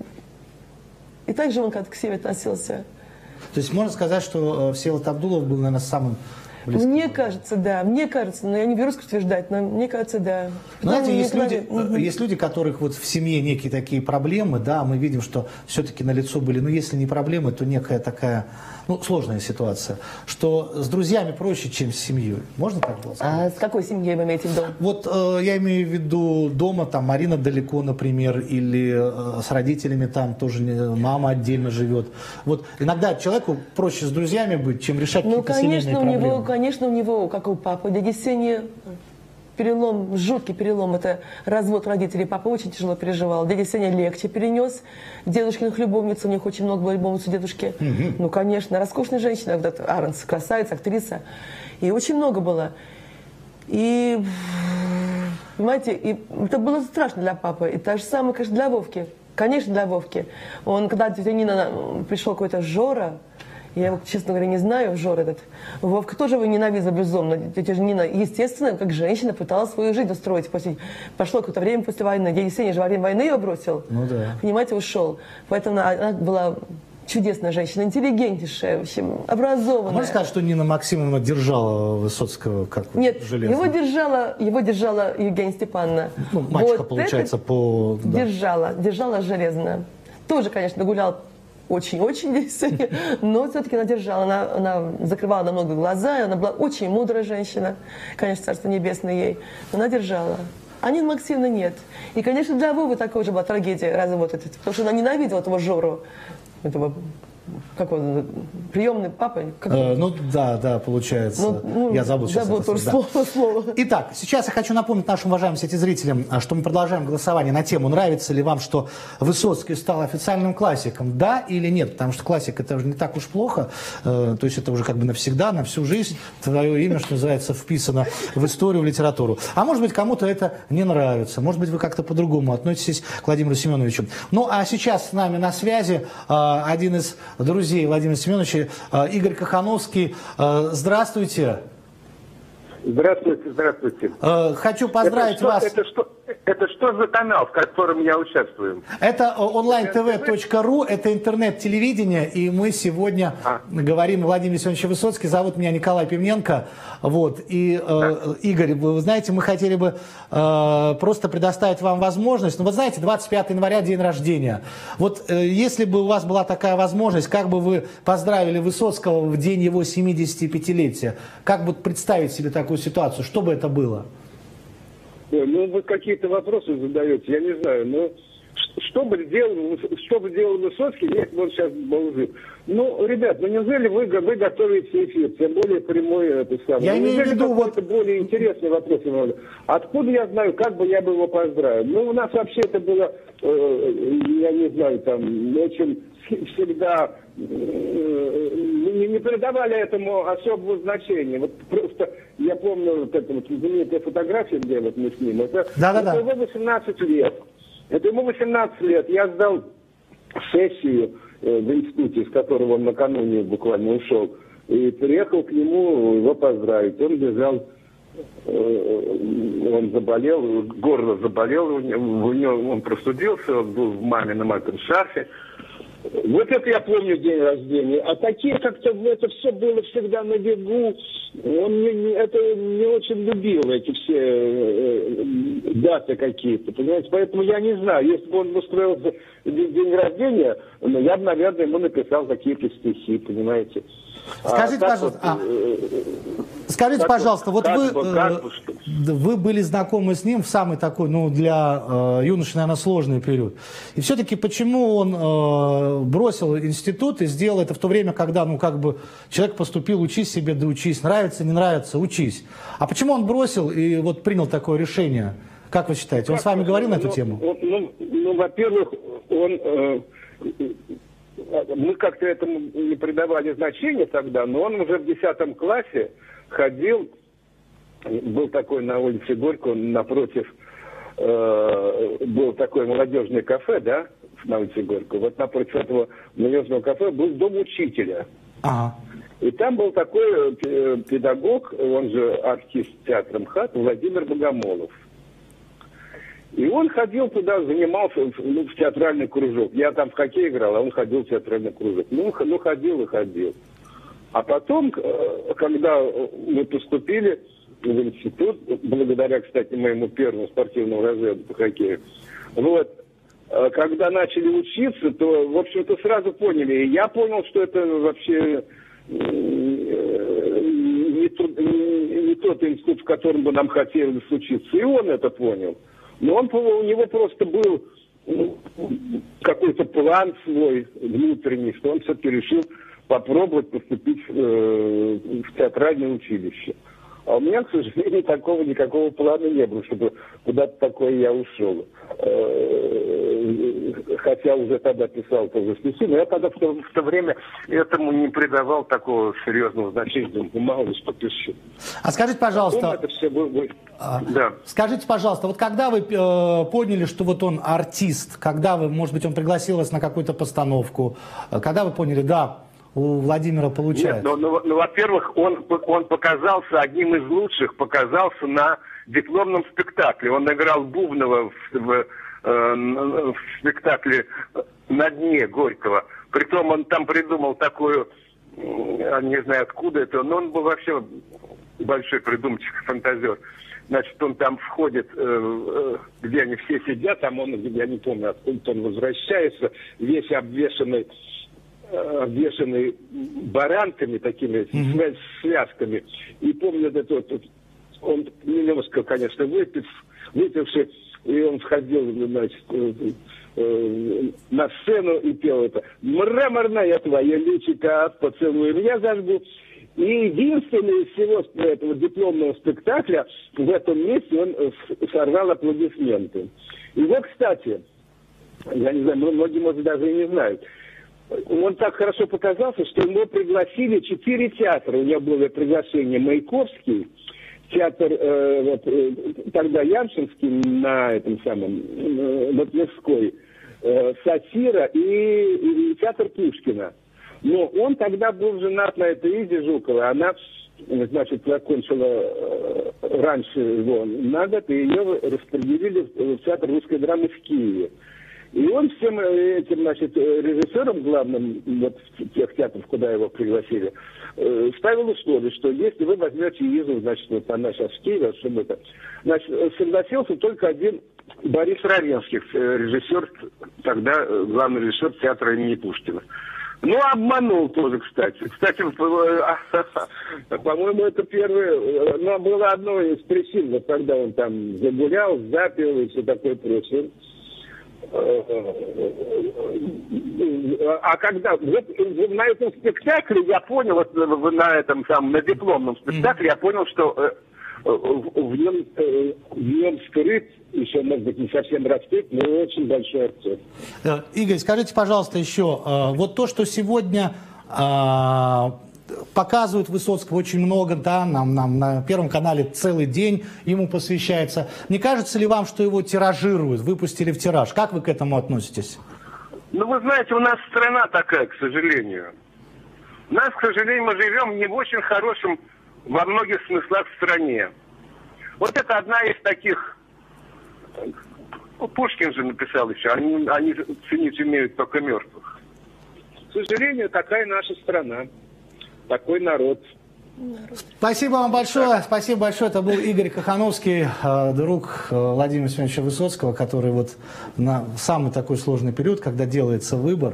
[SPEAKER 2] И так же он как к Севе относился.
[SPEAKER 1] То есть можно сказать, что Всеволод Абдулов был, наверное, самым близким?
[SPEAKER 2] Мне кажется, да. Мне кажется, но я не берусь утверждать, но мне кажется, да.
[SPEAKER 1] Знаете, есть люди, угу. есть люди, которых вот в семье некие такие проблемы, да, мы видим, что все-таки налицо были, ну, если не проблемы, то некая такая, ну, сложная ситуация, что с друзьями проще, чем с семьей. Можно так было сказать?
[SPEAKER 2] А с какой семьей вы имеете в виду?
[SPEAKER 1] Вот э, я имею в виду дома, там, Марина далеко, например, или э, с родителями там тоже не, мама отдельно живет. Вот иногда человеку проще с друзьями быть, чем решать
[SPEAKER 2] ну,
[SPEAKER 1] какие-то семейные
[SPEAKER 2] у
[SPEAKER 1] проблемы.
[SPEAKER 2] Него, конечно, у него, как у папы, дяди Сени, перелом, жуткий перелом, это развод родителей. Папа очень тяжело переживал. Дядя Сеня легче перенес. Дедушкиных любовниц, у них очень много было любовниц у дедушки. Mm-hmm. Ну, конечно, роскошная женщина, Аренс, красавица, актриса. И очень много было. И, понимаете, и это было страшно для папы. И так же самое, конечно, для Вовки. Конечно, для Вовки. Он, когда тетя Нина пришел какой-то Жора, я его, честно говоря, не знаю, Жор этот. Вовка тоже его ненавидела безумно. Тетя Нина, естественно, как женщина, пыталась свою жизнь устроить. После, прошло какое-то время после войны. Дядя Сеня же во время войны ее бросил.
[SPEAKER 1] Ну да.
[SPEAKER 2] Понимаете, ушел. Поэтому она, она была чудесная женщина, интеллигентнейшая, в общем, образованная.
[SPEAKER 1] А можно сказать, что Нина Максимовна держала Высоцкого как
[SPEAKER 2] Нет,
[SPEAKER 1] железо?
[SPEAKER 2] его держала, его держала Евгения Степановна.
[SPEAKER 1] Ну, мачеха, вот получается, по...
[SPEAKER 2] Да. Держала, держала железно. Тоже, конечно, гулял очень-очень, но все-таки она держала, она, она закрывала намного глаза, она была очень мудрая женщина, конечно, Царство Небесное ей, но она держала. А Нины Максимовны нет. И, конечно, для Вовы такой же была трагедия развод этот, потому что она ненавидела этого Жору, этого, как он, приемный папа? Как
[SPEAKER 1] э, ну да, да, получается. Ну, ну, я забыл сейчас
[SPEAKER 2] забыл
[SPEAKER 1] это
[SPEAKER 2] тоже слово, да. слово.
[SPEAKER 1] Итак, сейчас я хочу напомнить нашим уважаемым телезрителям, что мы продолжаем голосование на тему, нравится ли вам, что Высоцкий стал официальным классиком, да или нет, потому что классик это уже не так уж плохо, э, то есть это уже как бы навсегда, на всю жизнь твое имя, что называется, вписано в историю, в литературу. А может быть, кому-то это не нравится, может быть, вы как-то по-другому относитесь к Владимиру Семеновичу. Ну, а сейчас с нами на связи э, один из друзей Владимира Семеновича, Игорь Кохановский. Здравствуйте.
[SPEAKER 3] Здравствуйте, здравствуйте.
[SPEAKER 1] Хочу поздравить
[SPEAKER 3] это что,
[SPEAKER 1] вас.
[SPEAKER 3] Это что, это что за канал, в котором я участвую?
[SPEAKER 1] Это онлайн тэ вэ точка ру, это интернет-телевидение, и мы сегодня а. говорим о Владимире Семеновиче Высоцком. Зовут меня Николай Пивненко. Вот. И, э, Игорь, вы знаете, мы хотели бы э, просто предоставить вам возможность. Ну, вы знаете, двадцать пятого января день рождения. Вот э, если бы у вас была такая возможность, как бы вы поздравили Высоцкого в день его семидесятипятилетия? Как бы представить себе такую ситуацию? Что бы это было?
[SPEAKER 3] Ну, вы какие-то вопросы задаете, я не знаю, но что бы делал, что бы делал Высоцкий, если бы он сейчас был жив? Ну, ребят, ну неужели вы, вы готовите эфир, тем более прямой это самое?
[SPEAKER 1] Я
[SPEAKER 3] ну,
[SPEAKER 1] имею в виду вот...
[SPEAKER 3] Это более интересный вопрос. Откуда я знаю, как бы я бы его поздравил? Ну, у нас вообще это было, э, я не знаю, там, очень всегда э, не, не придавали этому особого значения. Вот просто я помню вот эту вот знаменитую фотографию, где вот мы с ним. Это,
[SPEAKER 1] да, да,
[SPEAKER 3] это
[SPEAKER 1] да.
[SPEAKER 3] ему восемнадцать лет. Это ему восемнадцать лет. Я сдал сессию э, в институте, из которого он накануне буквально ушел, и приехал к нему его поздравить. Он бежал, э, он заболел, горло заболело, у него, у него, он простудился, он был в мамином этом шарфе. Вот это я помню день рождения. А такие как-то это все было всегда на бегу. Он не, не, это не очень любил, эти все э, даты какие-то. Понимаете? Поэтому я не знаю, если бы он устроил день, день рождения, ну, я бы, наверное, ему написал какие-то стихи, понимаете.
[SPEAKER 1] Скажите, а, пожалуйста, вот, а, э, скажите, пожалуйста, вот вы, бы, э, вы были знакомы с ним в самый такой, ну, для э, юноши, наверное, сложный период. И все-таки почему он э, бросил институт и сделал это в то время, когда, ну, как бы, человек поступил, учись себе, да учись, нравится, не нравится, учись. А почему он бросил и вот принял такое решение? Как вы считаете? Он как, с вами говорил ну, на эту тему?
[SPEAKER 3] Ну, ну, ну во-первых, он... Э, мы как-то этому не придавали значения тогда, но он уже в десятом классе ходил, был такой на улице Горького, напротив, э, был такое молодежное кафе, да, на улице Горького. Вот напротив этого молодежного кафе был дом учителя.
[SPEAKER 1] Ага. И
[SPEAKER 3] там был такой педагог, он же артист театра МХАТ, Владимир Богомолов. И он ходил туда, занимался, ну, в театральный кружок. Я там в хоккей играл, а он ходил в театральный кружок. Ну, ну ходил и ходил. А потом, когда мы поступили в институт, благодаря, кстати, моему первому спортивному разряду по хоккею, вот, когда начали учиться, то, в общем-то, сразу поняли. И я понял, что это вообще не тот, не тот институт, в котором бы нам хотелось учиться. И он это понял. Но он, у него просто был ну, какой-то план свой внутренний, что он все-таки решил попробовать поступить э, в театральное училище. А у меня, к сожалению, такого никакого плана не было, чтобы куда-то такое я ушел. Э, хотя уже тогда писал тоже стихи, но я тогда в то, в то время этому не придавал такого серьезного значения. Думаю, мало ли что пишу.
[SPEAKER 1] А скажите, пожалуйста...
[SPEAKER 3] Это все было...
[SPEAKER 1] А,
[SPEAKER 3] да.
[SPEAKER 1] Скажите, пожалуйста, вот когда вы э, поняли, что вот он артист, когда вы, может быть, он пригласил вас на какую-то постановку, когда вы поняли, да, у Владимира получается?
[SPEAKER 3] Нет, ну, ну, ну, во-первых, он, он показался одним из лучших, показался на дипломном спектакле. Он играл Бубнова в, в, э, в спектакле «На дне» Горького. Притом он там придумал такую, не знаю откуда это, но он был вообще большой придумчик, фантазер. Значит, он там входит, э, где они все сидят, там он, я не помню, откуда он возвращается, весь обвешанный, э, обвешанный баранками такими, mm-hmm. связками. И помню, это вот, он немножко, конечно, выпив, выпивший, и он входил, значит, э, э, на сцену и пел это «Мраморная твоя личика, поцелуй меня зажгу». И единственный из всего этого дипломного спектакля в этом месте он сорвал аплодисменты. И вот, кстати, я не знаю, многие, может, даже и не знают, он так хорошо показался, что его пригласили четыре театра. У него было приглашение Маяковский, театр э, вот, э, тогда Яншинский на этом самом, э, на Тверской, э, Сатира и, и театр Пушкина. Но он тогда был женат на этой Изе Жуковой. Она, значит, закончила э, раньше его на год, и ее распределили в театр русской драмы в Киеве. И он всем этим, значит, режиссером главным, вот в тех театров, куда его пригласили, э, ставил условие, что если вы возьмете Изу, значит, вот она сейчас в Киеве, чтобы это... Значит, согласился только один Борис Равенский, режиссер, тогда главный режиссер театра имени Пушкина. Ну, обманул тоже, кстати. Кстати, по-моему, это первое, но было одно из причин, вот когда он там загулял, запил и все такое прочее. А когда вот, на этом спектакле я понял, вот на этом самом, на дипломном спектакле я понял, что в нем, в нем скрыт, еще, может быть, не совсем раскрыт, но очень большой акцент.
[SPEAKER 1] Игорь, скажите, пожалуйста, еще, вот то, что сегодня показывают Высоцкого очень много, да, нам, нам на Первом канале целый день ему посвящается. Не кажется ли вам, что его тиражируют, выпустили в тираж? Как вы к этому относитесь?
[SPEAKER 3] Ну, вы знаете, у нас страна такая, к сожалению. У нас, к сожалению, мы живем не в очень хорошем, во многих смыслах, стране. Вот это одна из таких... Ну, Пушкин же написал еще, они, они ценить умеют только мертвых. сожалению, такая наша страна, такой народ.
[SPEAKER 1] Спасибо вам большое. Спасибо большое. Это был Игорь Кохановский, друг Владимира Семеновича Высоцкого, который вот на самый такой сложный период, когда делается выбор.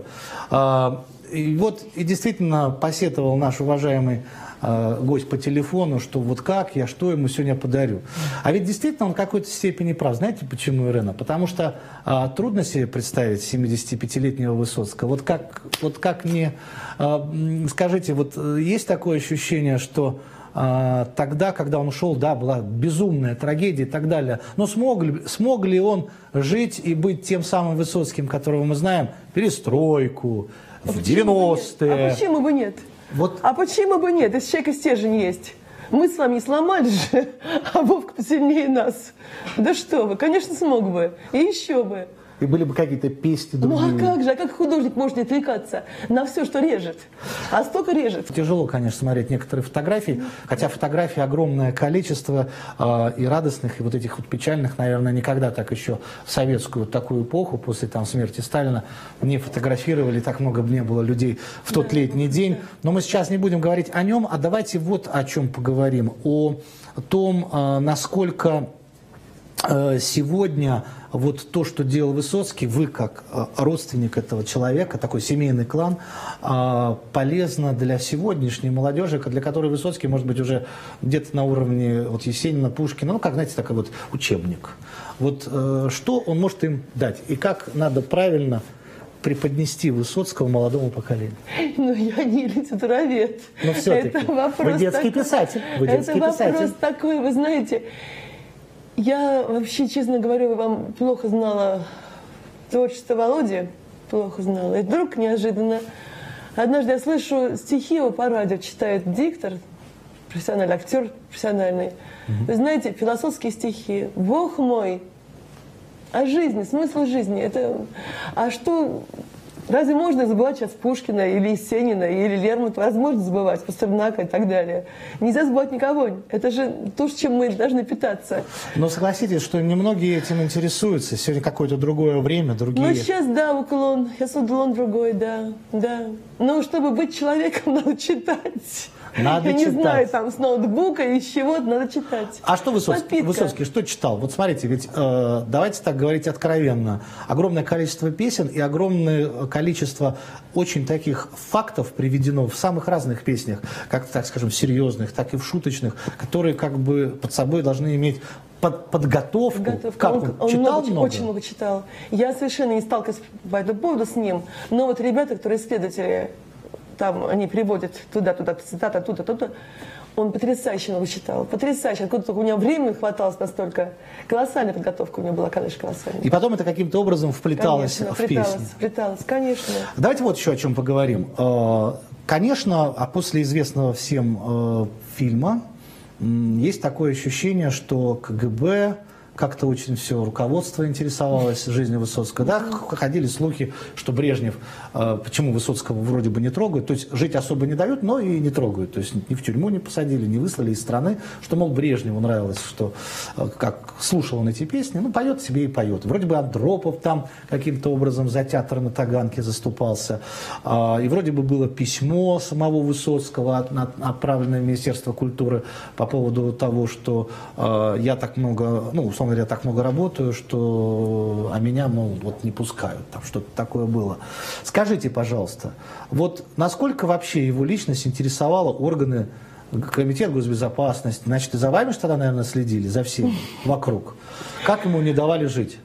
[SPEAKER 1] И вот и действительно посетовал наш уважаемый гость по телефону, что вот как, я что ему сегодня подарю. А ведь действительно он в какой-то степени прав. Знаете почему, Ирена? Потому что а, трудно себе представить семидесятипятилетнего Высоцкого. Вот как, вот как мне, а, скажите, вот есть такое ощущение, что а, тогда, когда он ушел, да, была безумная трагедия и так далее, но смог ли, смог ли он жить и быть тем самым Высоцким, которого мы знаем, перестройку, а в девяностые?
[SPEAKER 2] А почему бы нет?
[SPEAKER 1] Вот.
[SPEAKER 2] А почему бы нет, если человека стержень есть? Мы с вами не сломались же, а Вовка посильнее нас. Да что вы, конечно, смог бы. И еще бы.
[SPEAKER 1] И были бы какие-то песни другие.
[SPEAKER 2] Ну а как же, а как художник может не отвлекаться на все, что режет? А столько режет.
[SPEAKER 1] Тяжело, конечно, смотреть некоторые фотографии, хотя фотографий огромное количество, э, и радостных, и вот этих вот печальных, наверное, никогда так еще в советскую такую эпоху, после там смерти Сталина, не фотографировали, так много не было людей в тот да. летний день. Но мы сейчас не будем говорить о нем, а давайте вот о чем поговорим. О том, э, насколько э, сегодня... Вот то, что делал Высоцкий, вы как родственник этого человека, такой семейный клан, полезно для сегодняшней молодежи, для которой Высоцкий может быть уже где-то на уровне вот Есенина, Пушкина, ну как, знаете, такой вот учебник. Вот что он может им дать и как надо правильно преподнести Высоцкого молодому поколению?
[SPEAKER 2] Ну, я не литературовед.
[SPEAKER 1] Но все-таки вы детский такой, писатель. Вы детский
[SPEAKER 2] это
[SPEAKER 1] писатель.
[SPEAKER 2] Вопрос такой, вы знаете... Я вообще, честно говоря, вам плохо знала творчество Володи, плохо знала. И вдруг неожиданно однажды я слышу стихи его по радио, читает диктор, профессиональный актер, профессиональный. Mm-hmm. Вы знаете, философские стихи. Бог мой, о жизни, смысл жизни. Это... А что... Разве можно забывать сейчас Пушкина или Есенина, или Лермонтова? Возможно забывать, Пастернака и так далее. Нельзя забывать никого. Это же то, чем мы должны питаться.
[SPEAKER 1] Но согласитесь, что немногие этим интересуются. Сегодня какое-то другое время, другие...
[SPEAKER 2] Ну, сейчас, да, уклон. Сейчас уклон другой, да, да. Но чтобы быть человеком, надо читать.
[SPEAKER 1] Надо
[SPEAKER 2] Я
[SPEAKER 1] читать.
[SPEAKER 2] не знаю, там с ноутбука и с чего-то надо читать.
[SPEAKER 1] А что Высоцкий, Высоцкий что читал? Вот смотрите, ведь э, давайте так говорить откровенно. Огромное количество песен и огромное количество очень таких фактов приведено в самых разных песнях, как, так скажем, серьезных, так и в шуточных, которые как бы под собой должны иметь под, подготовку.
[SPEAKER 2] Подготовка.
[SPEAKER 1] Как
[SPEAKER 2] он,
[SPEAKER 1] он читал
[SPEAKER 2] много,
[SPEAKER 1] много?
[SPEAKER 2] Очень много читал. Я совершенно не сталкивалась по этому поводу с ним, но вот ребята, которые исследователи, там они приводят туда-туда, цитата, туда-туда. Он потрясающе много читал. Потрясающе. Откуда только у меня времени хваталось настолько. Колоссальная подготовка у меня была, конечно, колоссальная.
[SPEAKER 1] И потом это каким-то образом вплеталось
[SPEAKER 2] конечно,
[SPEAKER 1] в
[SPEAKER 2] вплеталось,
[SPEAKER 1] песню.
[SPEAKER 2] Вплеталось, конечно.
[SPEAKER 1] Давайте вот еще о чем поговорим. Конечно, а после известного всем фильма есть такое ощущение, что КГБ... Как-то очень все руководство интересовалось жизнью Высоцкого. Да, ходили слухи, что Брежнев, э, почему Высоцкого вроде бы не трогают, то есть жить особо не дают, но и не трогают. То есть ни в тюрьму не посадили, не выслали из страны, что, мол, Брежневу нравилось, что э, как слушал он эти песни, ну, поет себе и поет. Вроде бы Андропов там каким-то образом за театр на Таганке заступался. Э, и вроде бы было письмо самого Высоцкого, от, от, отправленное в Министерство культуры по поводу того, что э, я так много, ну, я так много работаю, что а меня, мол, вот не пускают, там что-то такое было. Скажите, пожалуйста, вот насколько вообще его личность интересовала органы, комитет госбезопасности, значит, и за вами же тогда, наверное, следили, за всеми вокруг. Как ему не давали жить?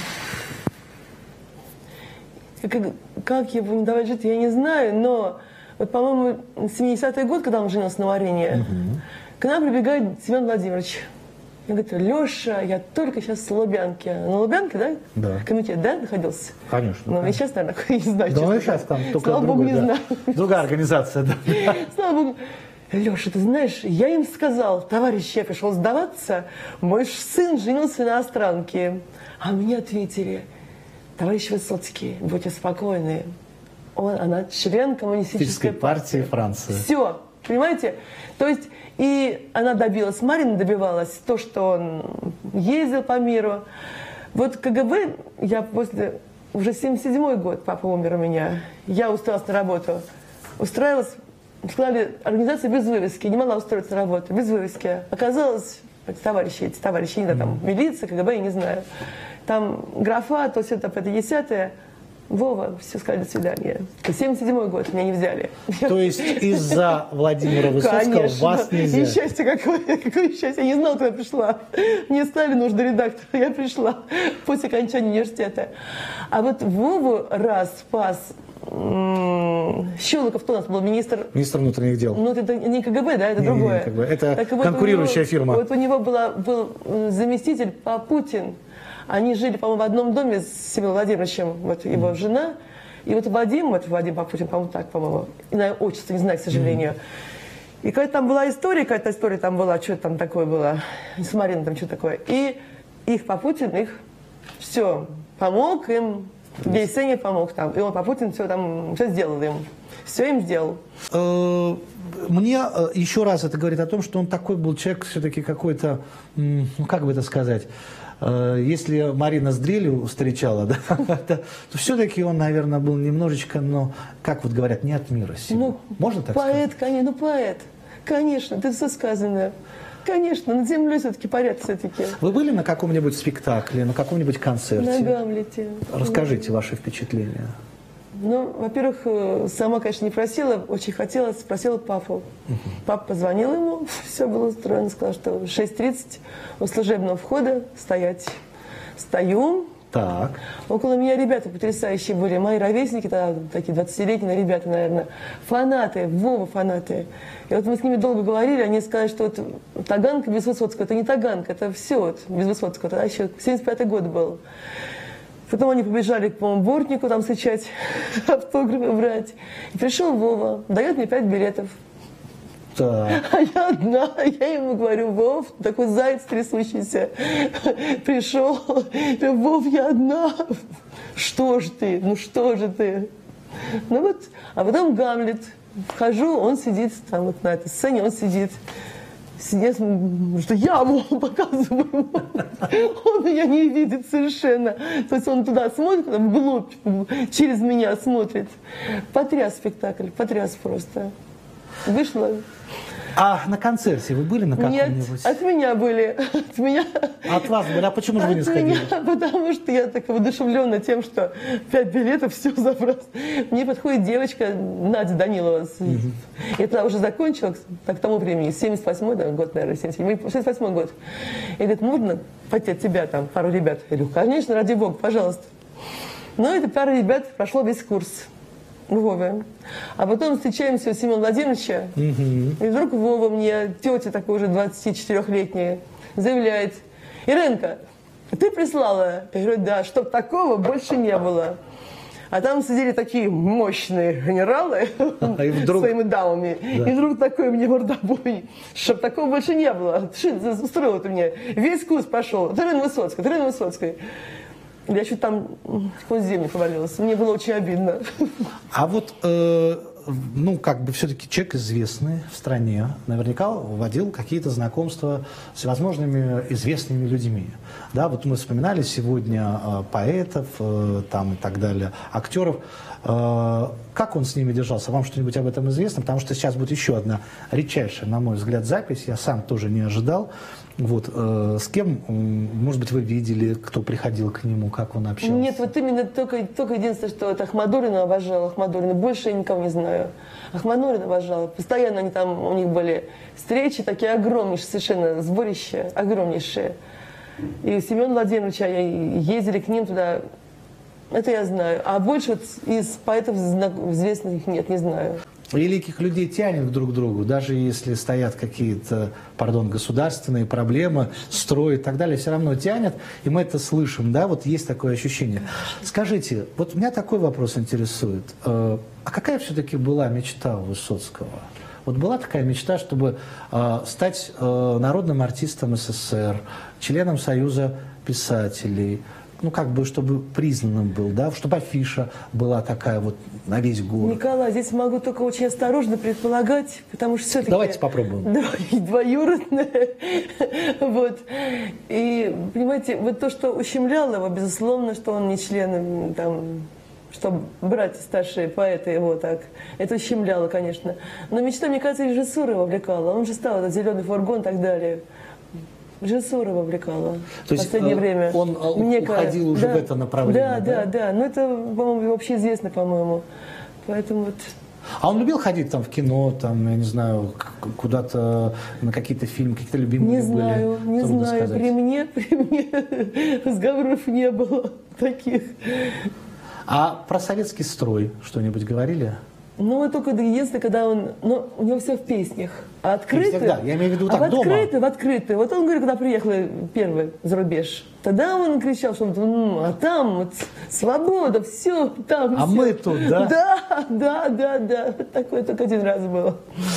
[SPEAKER 2] Как, как его не давали жить, я не знаю, но вот, по-моему, семидесятый год, когда он женился на Марине, угу. к нам прибегает Семен Владимирович. Я говорю, Леша, я только сейчас с Лубянки. На Лубянке, да?
[SPEAKER 1] Да.
[SPEAKER 2] Комитет, да, находился?
[SPEAKER 1] Конечно.
[SPEAKER 2] Ну, и сейчас, наверное, не знаю.
[SPEAKER 1] Да, и сейчас там только
[SPEAKER 2] Слава Богу, не
[SPEAKER 1] да.
[SPEAKER 2] знаю.
[SPEAKER 1] Другая организация, да.
[SPEAKER 2] Слава Богу. Леша, ты знаешь, я им сказал, товарищ, я пришел сдаваться, мой сын женился на иностранке. А мне ответили, товарищ Высоцкий, будьте спокойны. Он, она член коммунистической партии
[SPEAKER 1] Франции.
[SPEAKER 2] Все. Понимаете? То есть, и она добилась, Марина добивалась, то, что он ездил по миру. Вот КГБ, я после уже семьдесят седьмой год папа умер у меня. Я устроилась на работу. Устроилась, сказали, организация без вывески. Не могла устроиться на работу, без вывески. Оказалось, эти товарищи, эти товарищи, не знаю, там, милиция, КГБ, я не знаю. Там графа, то все, то это десятое. Вова, все, сказали, до свидания. семьдесят седьмой год, меня не взяли.
[SPEAKER 1] То есть из-за Владимира Высоцкого
[SPEAKER 2] Конечно.
[SPEAKER 1] вас нельзя?
[SPEAKER 2] И счастье какое, какое счастье. Я не знала, куда я пришла. Мне стали нужны редакторы, я пришла после окончания университета. А вот Вову раз спас Щелоков, кто у нас был, министр...
[SPEAKER 1] Министр внутренних дел.
[SPEAKER 2] Ну, это не КГБ, да, это
[SPEAKER 1] не,
[SPEAKER 2] другое.
[SPEAKER 1] Не, не КГБ. Это
[SPEAKER 2] так вот
[SPEAKER 1] конкурирующая
[SPEAKER 2] него,
[SPEAKER 1] фирма.
[SPEAKER 2] Вот у него была, был заместитель Путин. Они жили, по-моему, в одном доме с Семеном Владимировичем, вот его mm. жена. И вот Вадим, вот Вадим Папутин, по-моему, так, по-моему, иное отчество, не знаю, к сожалению. Mm. И какая-то там была история, какая-то история там была, что там такое было, с Мариной там что такое. И их Папутин, их все, помог им, Гейсене помог там. И он, Папутин, все там, все сделал им. Все им сделал.
[SPEAKER 1] Мне еще раз это говорит о том, что он такой был человек все-таки какой-то, ну как бы это сказать, если Марина с дрелью встречала, да, то все-таки он, наверное, был немножечко, но, как вот говорят, не от мира сего.
[SPEAKER 2] Ну,
[SPEAKER 1] можно так
[SPEAKER 2] поэт,
[SPEAKER 1] сказать?
[SPEAKER 2] конечно, ну поэт. Конечно, это все сказано. Конечно, над землей все-таки порядок все-таки.
[SPEAKER 1] Вы были на каком-нибудь спектакле, на каком-нибудь концерте?
[SPEAKER 2] На Гамлете.
[SPEAKER 1] Расскажите ваши впечатления.
[SPEAKER 2] Ну, во-первых, сама, конечно, не просила, очень хотела, спросила папу. Uh-huh. Папа позвонил ему, все было устроено, сказал, что в шесть тридцать у служебного входа стоять. Стою.
[SPEAKER 1] Так.
[SPEAKER 2] Около меня ребята потрясающие были, мои ровесники, тогда такие двадцатилетние ребята, наверное, фанаты, Вова фанаты. И вот мы с ними долго говорили, они сказали, что вот Таганка без Высоцкого, это не Таганка, это все вот без Высоцкого, тогда еще семьдесят пятый год был. Потом они побежали к, по-моему, Бортнику там встречать, автографы брать. И пришел Вова, дает мне пять билетов.
[SPEAKER 1] Так.
[SPEAKER 2] А я одна, я ему говорю, Вов, такой заяц трясущийся, пришел, Вов, я одна. Что ж ты, ну что же ты? Ну вот, а потом Гамлет. Вхожу, он сидит там вот на этой сцене, он сидит. Сидит, что я ему показываю, он меня не видит совершенно. То есть он туда смотрит, вглубь, через меня смотрит. Потряс спектакль, потряс просто. Вышла.
[SPEAKER 1] А на концерте вы были на каком-нибудь?
[SPEAKER 2] Нет, от меня были. От меня.
[SPEAKER 1] От вас были? А почему же вы не сходили?
[SPEAKER 2] Меня, потому что я так воодушевлена тем, что пять билетов, все заброс. Мне подходит девочка Надя Данилова. Угу. Я тогда уже закончила, так, к тому времени, семьдесят восьмой да, год, наверное, семьдесят седьмой, шестьдесят восьмой год. И говорит, можно пойти от тебя там, пару ребят? Я говорю, конечно, ради бога, пожалуйста. Но это пару ребят прошло весь курс. Вове. А потом встречаемся у Семена Владимировича, uh-huh. и вдруг Вова мне, тетя такой уже двадцатичетырёхлетняя, заявляет, Иренка, ты прислала? Я говорю, да, чтоб такого больше не было. А там сидели такие мощные генералы а, и вдруг... своими дамами. Да. И вдруг такой мне мордобой, чтоб такого больше не было. Что устроило ты мне? Весь курс прошел. Тарина Высоцкая, Тарина Высоцкая. Я чуть там сквозь землю повалилась. Мне было очень обидно.
[SPEAKER 1] А вот, э, ну, как бы все-таки человек известный в стране, наверняка вводил какие-то знакомства с всевозможными известными людьми. Да, вот мы вспоминали сегодня э, поэтов, э, там и так далее, актеров. Э, как он с ними держался? Вам что-нибудь об этом известно? Потому что сейчас будет еще одна редчайшая, на мой взгляд, запись. Я сам тоже не ожидал. Вот, э, с кем, может быть, вы видели, кто приходил к нему, как он общался?
[SPEAKER 2] Нет, вот именно только, только единственное, что вот Ахмадуллина обожала, Ахмадуллина, больше я никого не знаю. Ахмадуллина обожала, постоянно они там, у них были встречи, такие огромнейшие совершенно, сборища, огромнейшие. И Семен Владимирович, ездили к ним туда, это я знаю. А больше вот из поэтов известных нет, не знаю.
[SPEAKER 1] Великих людей тянет друг к другу, даже если стоят какие-то, пардон, государственные проблемы, строй и так далее, все равно тянет, и мы это слышим, да, вот есть такое ощущение. Скажите, вот меня такой вопрос интересует, а какая все-таки была мечта у Высоцкого? Вот была такая мечта, чтобы стать народным артистом СССР, членом Союза писателей, ну, как бы, чтобы признанным был, да, чтобы афиша была такая вот на весь город?
[SPEAKER 2] Николай, здесь могу только очень осторожно предполагать, потому что все-таки...
[SPEAKER 1] Давайте попробуем.
[SPEAKER 2] Двоюродное. Вот. И, понимаете, вот то, что ущемляло его, безусловно, что он не член, там, что братья старшие поэты его так, это ущемляло, конечно. Но мечта, мне кажется, режиссура его увлекала. Он же стал этот «Зеленый фургон» и так далее. Режиссура его увлекала
[SPEAKER 1] То
[SPEAKER 2] в последнее
[SPEAKER 1] есть,
[SPEAKER 2] время.
[SPEAKER 1] Он
[SPEAKER 2] Мне
[SPEAKER 1] уходил
[SPEAKER 2] кажется,
[SPEAKER 1] уже
[SPEAKER 2] да,
[SPEAKER 1] в это направление,
[SPEAKER 2] да?
[SPEAKER 1] Да,
[SPEAKER 2] да, да. Но это, по-моему, вообще известно, по-моему. Поэтому вот...
[SPEAKER 1] А он любил ходить там в кино, там, я не знаю, куда-то на какие-то фильмы, какие-то любимые
[SPEAKER 2] не
[SPEAKER 1] были?
[SPEAKER 2] знаю, не
[SPEAKER 1] Трудно
[SPEAKER 2] знаю.
[SPEAKER 1] сказать.
[SPEAKER 2] При мне, при мне разговоров не было таких.
[SPEAKER 1] А про советский строй что-нибудь говорили?
[SPEAKER 2] Ну, вот только единственное, когда он... Ну, у него все в песнях. А открыто...
[SPEAKER 1] Да, я имею в виду
[SPEAKER 2] а
[SPEAKER 1] так,
[SPEAKER 2] в
[SPEAKER 1] дома.
[SPEAKER 2] открыто, в открыто. Вот он говорит, когда приехал первый за рубеж, тогда он кричал, что ну, а там вот свобода, все, там
[SPEAKER 1] А
[SPEAKER 2] всё.
[SPEAKER 1] мы тут, да?
[SPEAKER 2] Да, да, да, да. Такое только один раз было.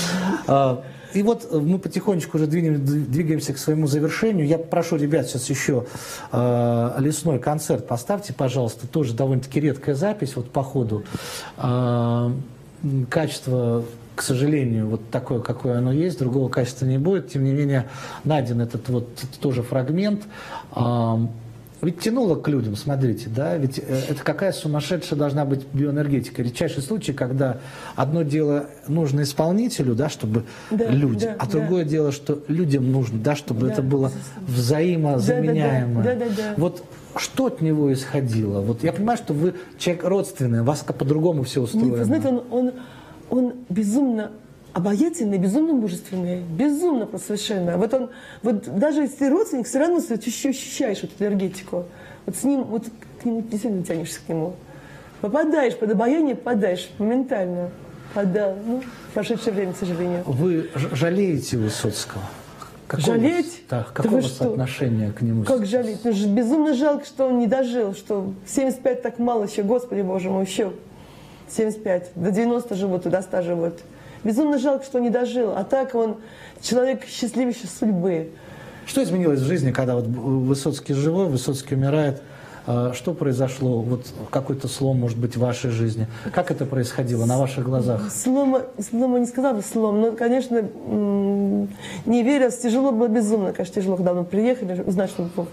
[SPEAKER 1] А, и вот мы потихонечку уже двинем, двигаемся к своему завершению. Я прошу ребят сейчас еще э, лесной концерт поставьте, пожалуйста. Тоже довольно-таки редкая запись вот по ходу. Э, качество, к сожалению, вот такое, какое оно есть, другого качества не будет. Тем не менее, найден этот вот тоже фрагмент. Э, Ведь тянуло к людям, смотрите, да, ведь это какая сумасшедшая должна быть биоэнергетика. Редчайший случай, когда одно дело нужно исполнителю, да, чтобы
[SPEAKER 2] да,
[SPEAKER 1] люди,
[SPEAKER 2] да,
[SPEAKER 1] а
[SPEAKER 2] да.
[SPEAKER 1] другое дело, что людям нужно, да, чтобы
[SPEAKER 2] Да,
[SPEAKER 1] это было взаимозаменяемо.
[SPEAKER 2] Да, да, да, да, да.
[SPEAKER 1] Вот что от него исходило? Вот я понимаю, что вы человек родственный, вас по-другому все устроено.
[SPEAKER 2] Нет, вы знаете, он, он, он безумно обаятельный, безумно мужественный, безумно просто совершенно. Вот он, вот даже если ты родственник, все равно ты ощущаешь эту энергетику. Вот с ним, вот к нему действительно тянешься к нему. Попадаешь под обаяние, попадаешь моментально. Подал, ну, в прошедшее время, к сожалению.
[SPEAKER 1] Вы ж- жалеете Высоцкого? Какое
[SPEAKER 2] Жалеть?
[SPEAKER 1] у вас- да,
[SPEAKER 2] Да
[SPEAKER 1] какое
[SPEAKER 2] вы
[SPEAKER 1] у вас
[SPEAKER 2] что?
[SPEAKER 1] отношение к нему?
[SPEAKER 2] Как жалеть? Ну, же безумно жалко, что он не дожил, что семьдесят пять так мало еще, Господи Боже мой, еще семьдесят пять, до девяноста живут и до ста живут. Безумно жалко, что он не дожил, а так он человек счастливейшей судьбы.
[SPEAKER 1] Что изменилось в жизни, когда вот Высоцкий живой, Высоцкий умирает? А, Что произошло? Вот какой-то слом, может быть, в вашей жизни. Как это происходило на ваших глазах?
[SPEAKER 2] Слома, слома не сказала бы слом, но, конечно, м, не веря, тяжело было безумно, конечно, тяжело, когда мы приехали, узнать, что Вов.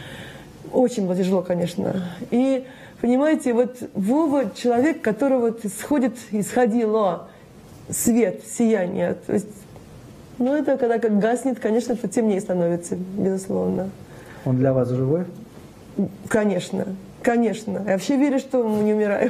[SPEAKER 2] Очень было тяжело, конечно. И, понимаете, вот Вова человек, которого вот исходит, исходило свет, сияние. То есть, ну, это когда как гаснет, конечно, это темнее становится, безусловно.
[SPEAKER 1] Он для вас живой?
[SPEAKER 2] Конечно, конечно. Я вообще верю, что мы не умираем.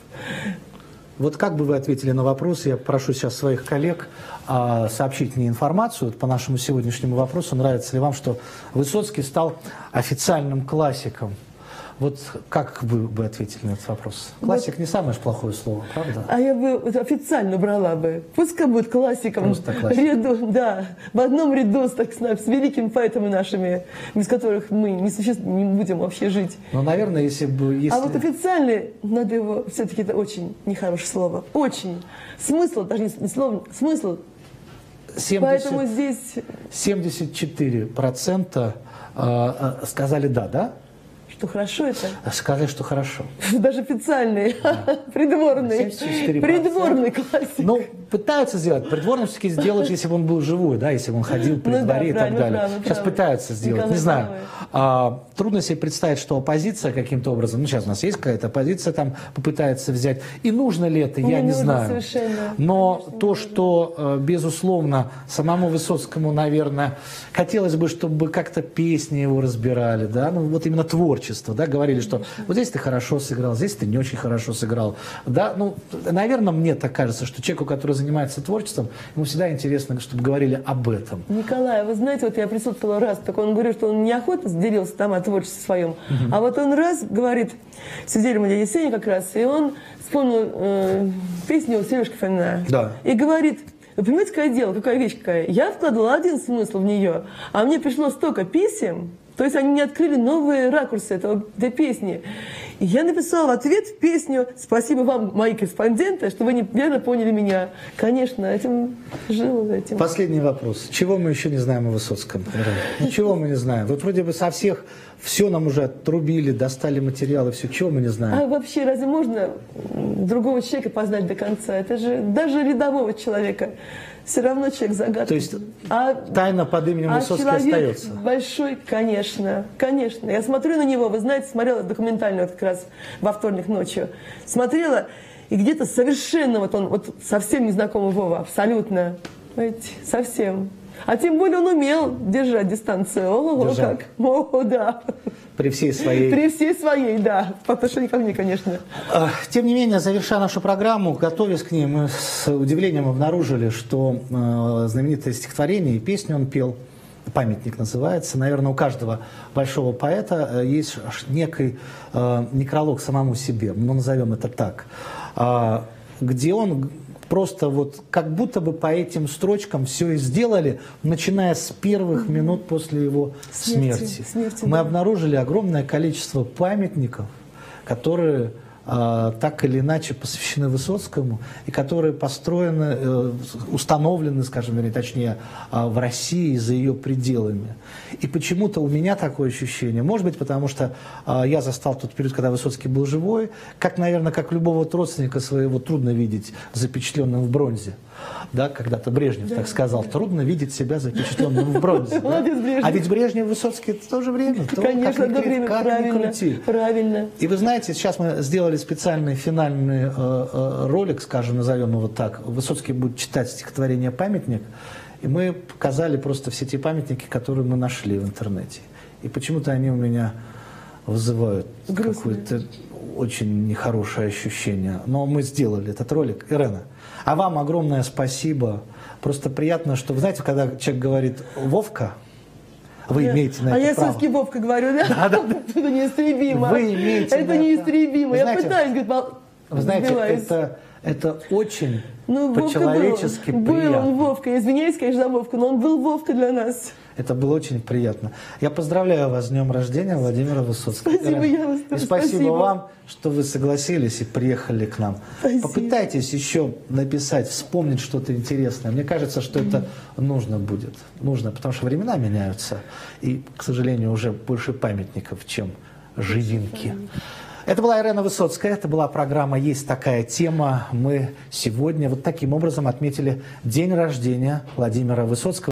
[SPEAKER 1] Вот как бы вы ответили на вопрос? Я прошу сейчас своих коллег а, сообщить мне информацию вот по нашему сегодняшнему вопросу. Нравится ли вам, что Высоцкий стал официальным классиком? Вот как вы бы ответили на этот вопрос? Классик вот. Не самое же плохое слово, правда?
[SPEAKER 2] А я бы вот официально брала бы. Пускай будет классиком.
[SPEAKER 1] Просто классик.
[SPEAKER 2] Ряду, да, в одном ряду с, так, с великими поэтами нашими, без которых мы не, суще... не будем вообще жить.
[SPEAKER 1] Ну, наверное, если бы... Если...
[SPEAKER 2] А вот официальный, надо его... Все-таки это очень нехорошее слово. Очень. Смысл, даже не, не слово, смысл.
[SPEAKER 1] семьдесят,
[SPEAKER 2] Поэтому здесь...
[SPEAKER 1] семьдесят четыре процента э, э, сказали «да», да?
[SPEAKER 2] Что хорошо это?
[SPEAKER 1] Сказали, что хорошо.
[SPEAKER 2] Даже официальный, да. Придворный. Придворный классик.
[SPEAKER 1] Ну, пытаются сделать. Придворный все-таки сделать, если бы он был живой, да, если бы он ходил при ну, дворе да, и так далее. Правильно, сейчас правильно. Пытаются сделать. Николай не знаю. А, трудно себе представить, что оппозиция каким-то образом, ну, сейчас у нас есть какая-то оппозиция, там попытается взять. И нужно ли это, я не, не знаю.
[SPEAKER 2] Совершенно.
[SPEAKER 1] Но
[SPEAKER 2] Конечно,
[SPEAKER 1] то, что, безусловно, самому Высоцкому, наверное, хотелось бы, чтобы как-то песни его разбирали, да, ну, вот именно творчество. Да, говорили, что вот здесь ты хорошо сыграл, здесь ты не очень хорошо сыграл. Да, ну, наверное, мне так кажется, что человеку, который занимается творчеством, ему всегда интересно, чтобы говорили об этом.
[SPEAKER 2] Николай, вы знаете, вот я присутствовала раз, так он говорил, что он неохотно делился там о творчестве своем, uh-huh. а вот он раз говорит, сидели мы на Есени как раз, и он вспомнил э, песню Сережки Фомина.
[SPEAKER 1] Да.
[SPEAKER 2] И говорит, вы понимаете, какое дело, какая вещь какая? Я вкладывала один смысл в нее, а мне пришло столько писем, то есть они не открыли новые ракурсы этого, этой песни. И я написала в ответ песню «Спасибо вам, мои корреспонденты, что вы не верно поняли меня». Конечно, этим жил этим.
[SPEAKER 1] Последний вопрос. Чего мы еще не знаем о Высоцком? Ничего мы не знаем. Вот вроде бы со всех все нам уже отрубили, достали материалы, все. Чего мы не знаем?
[SPEAKER 2] А вообще, разве можно другого человека познать до конца? Это же даже рядового человека. Все равно человек загадка.
[SPEAKER 1] То есть
[SPEAKER 2] а,
[SPEAKER 1] тайна под именем
[SPEAKER 2] а
[SPEAKER 1] Высоцкий
[SPEAKER 2] человек
[SPEAKER 1] остается?
[SPEAKER 2] Большой, конечно, конечно. Я смотрю на него, вы знаете, смотрела документальную вот как раз во вторник ночью. Смотрела, и где-то совершенно вот он, вот совсем незнакомый Вова, абсолютно, знаете, совсем. А тем более он умел держать дистанцию. О, как. О, да.
[SPEAKER 1] При всей своей...
[SPEAKER 2] При всей своей, да. По отношению ко мне, конечно.
[SPEAKER 1] Тем не менее, завершая нашу программу, готовясь к ней, мы с удивлением обнаружили, что э, знаменитое стихотворение и песню он пел, «Памятник» называется. Наверное, у каждого большого поэта э, есть некий э, некролог самому себе, ну, назовем это так, э, где он... Просто вот как будто бы по этим строчкам все и сделали, начиная с первых mm-hmm. минут после его смерти. смерти. смерти Мы да. обнаружили огромное количество памятников, которые э, так или иначе посвящены Высоцкому, и которые построены, э, установлены, скажем, или точнее, э, в России за ее пределами. И почему-то у меня такое ощущение, может быть, потому что э, я застал тот период, когда Высоцкий был живой, как, наверное, как любого вот родственника своего трудно видеть запечатленным в бронзе. Да, когда-то Брежнев да, так сказал, да. Трудно видеть себя запечатленным в бронзе. Да? А ведь Брежнев и Высоцкий это тоже время.
[SPEAKER 2] Конечно, это время, правильно, правильно.
[SPEAKER 1] И вы знаете, сейчас мы сделали специальный финальный э, э, ролик, скажем, назовем его так. Высоцкий будет читать стихотворение «Памятник», и мы показали просто все те памятники, которые мы нашли в интернете. И почему-то они у меня вызывают какое-то очень нехорошее ощущение. Но мы сделали этот ролик. Ирена, а вам огромное спасибо. Просто приятно, что, вы знаете, когда человек говорит «Вовка», вы да. имеете на
[SPEAKER 2] а
[SPEAKER 1] это
[SPEAKER 2] я
[SPEAKER 1] право.
[SPEAKER 2] все-таки Вовка говорю, да? Да, да, да. Это неистребимо.
[SPEAKER 1] Вы имеете
[SPEAKER 2] это неистребимо. Я
[SPEAKER 1] знаете,
[SPEAKER 2] пытаюсь, говорит,
[SPEAKER 1] вы знаете, это, это очень ну, по-человечески
[SPEAKER 2] был,
[SPEAKER 1] приятно.
[SPEAKER 2] Был он Вовка. Я извиняюсь, конечно, за Вовку, но он был Вовка для нас.
[SPEAKER 1] Это было очень приятно. Я поздравляю вас с днем рождения Владимира Высоцкого.
[SPEAKER 2] Спасибо, я вас
[SPEAKER 1] И спасибо, спасибо вам, что вы согласились и приехали к нам.
[SPEAKER 2] Спасибо.
[SPEAKER 1] Попытайтесь еще написать, вспомнить что-то интересное. Мне кажется, что это нужно будет. Нужно, потому что времена меняются. И, к сожалению, уже больше памятников, чем живинки. Это была Ирена Высоцкая, это была программа «Есть такая тема». Мы сегодня вот таким образом отметили день рождения Владимира Высоцкого.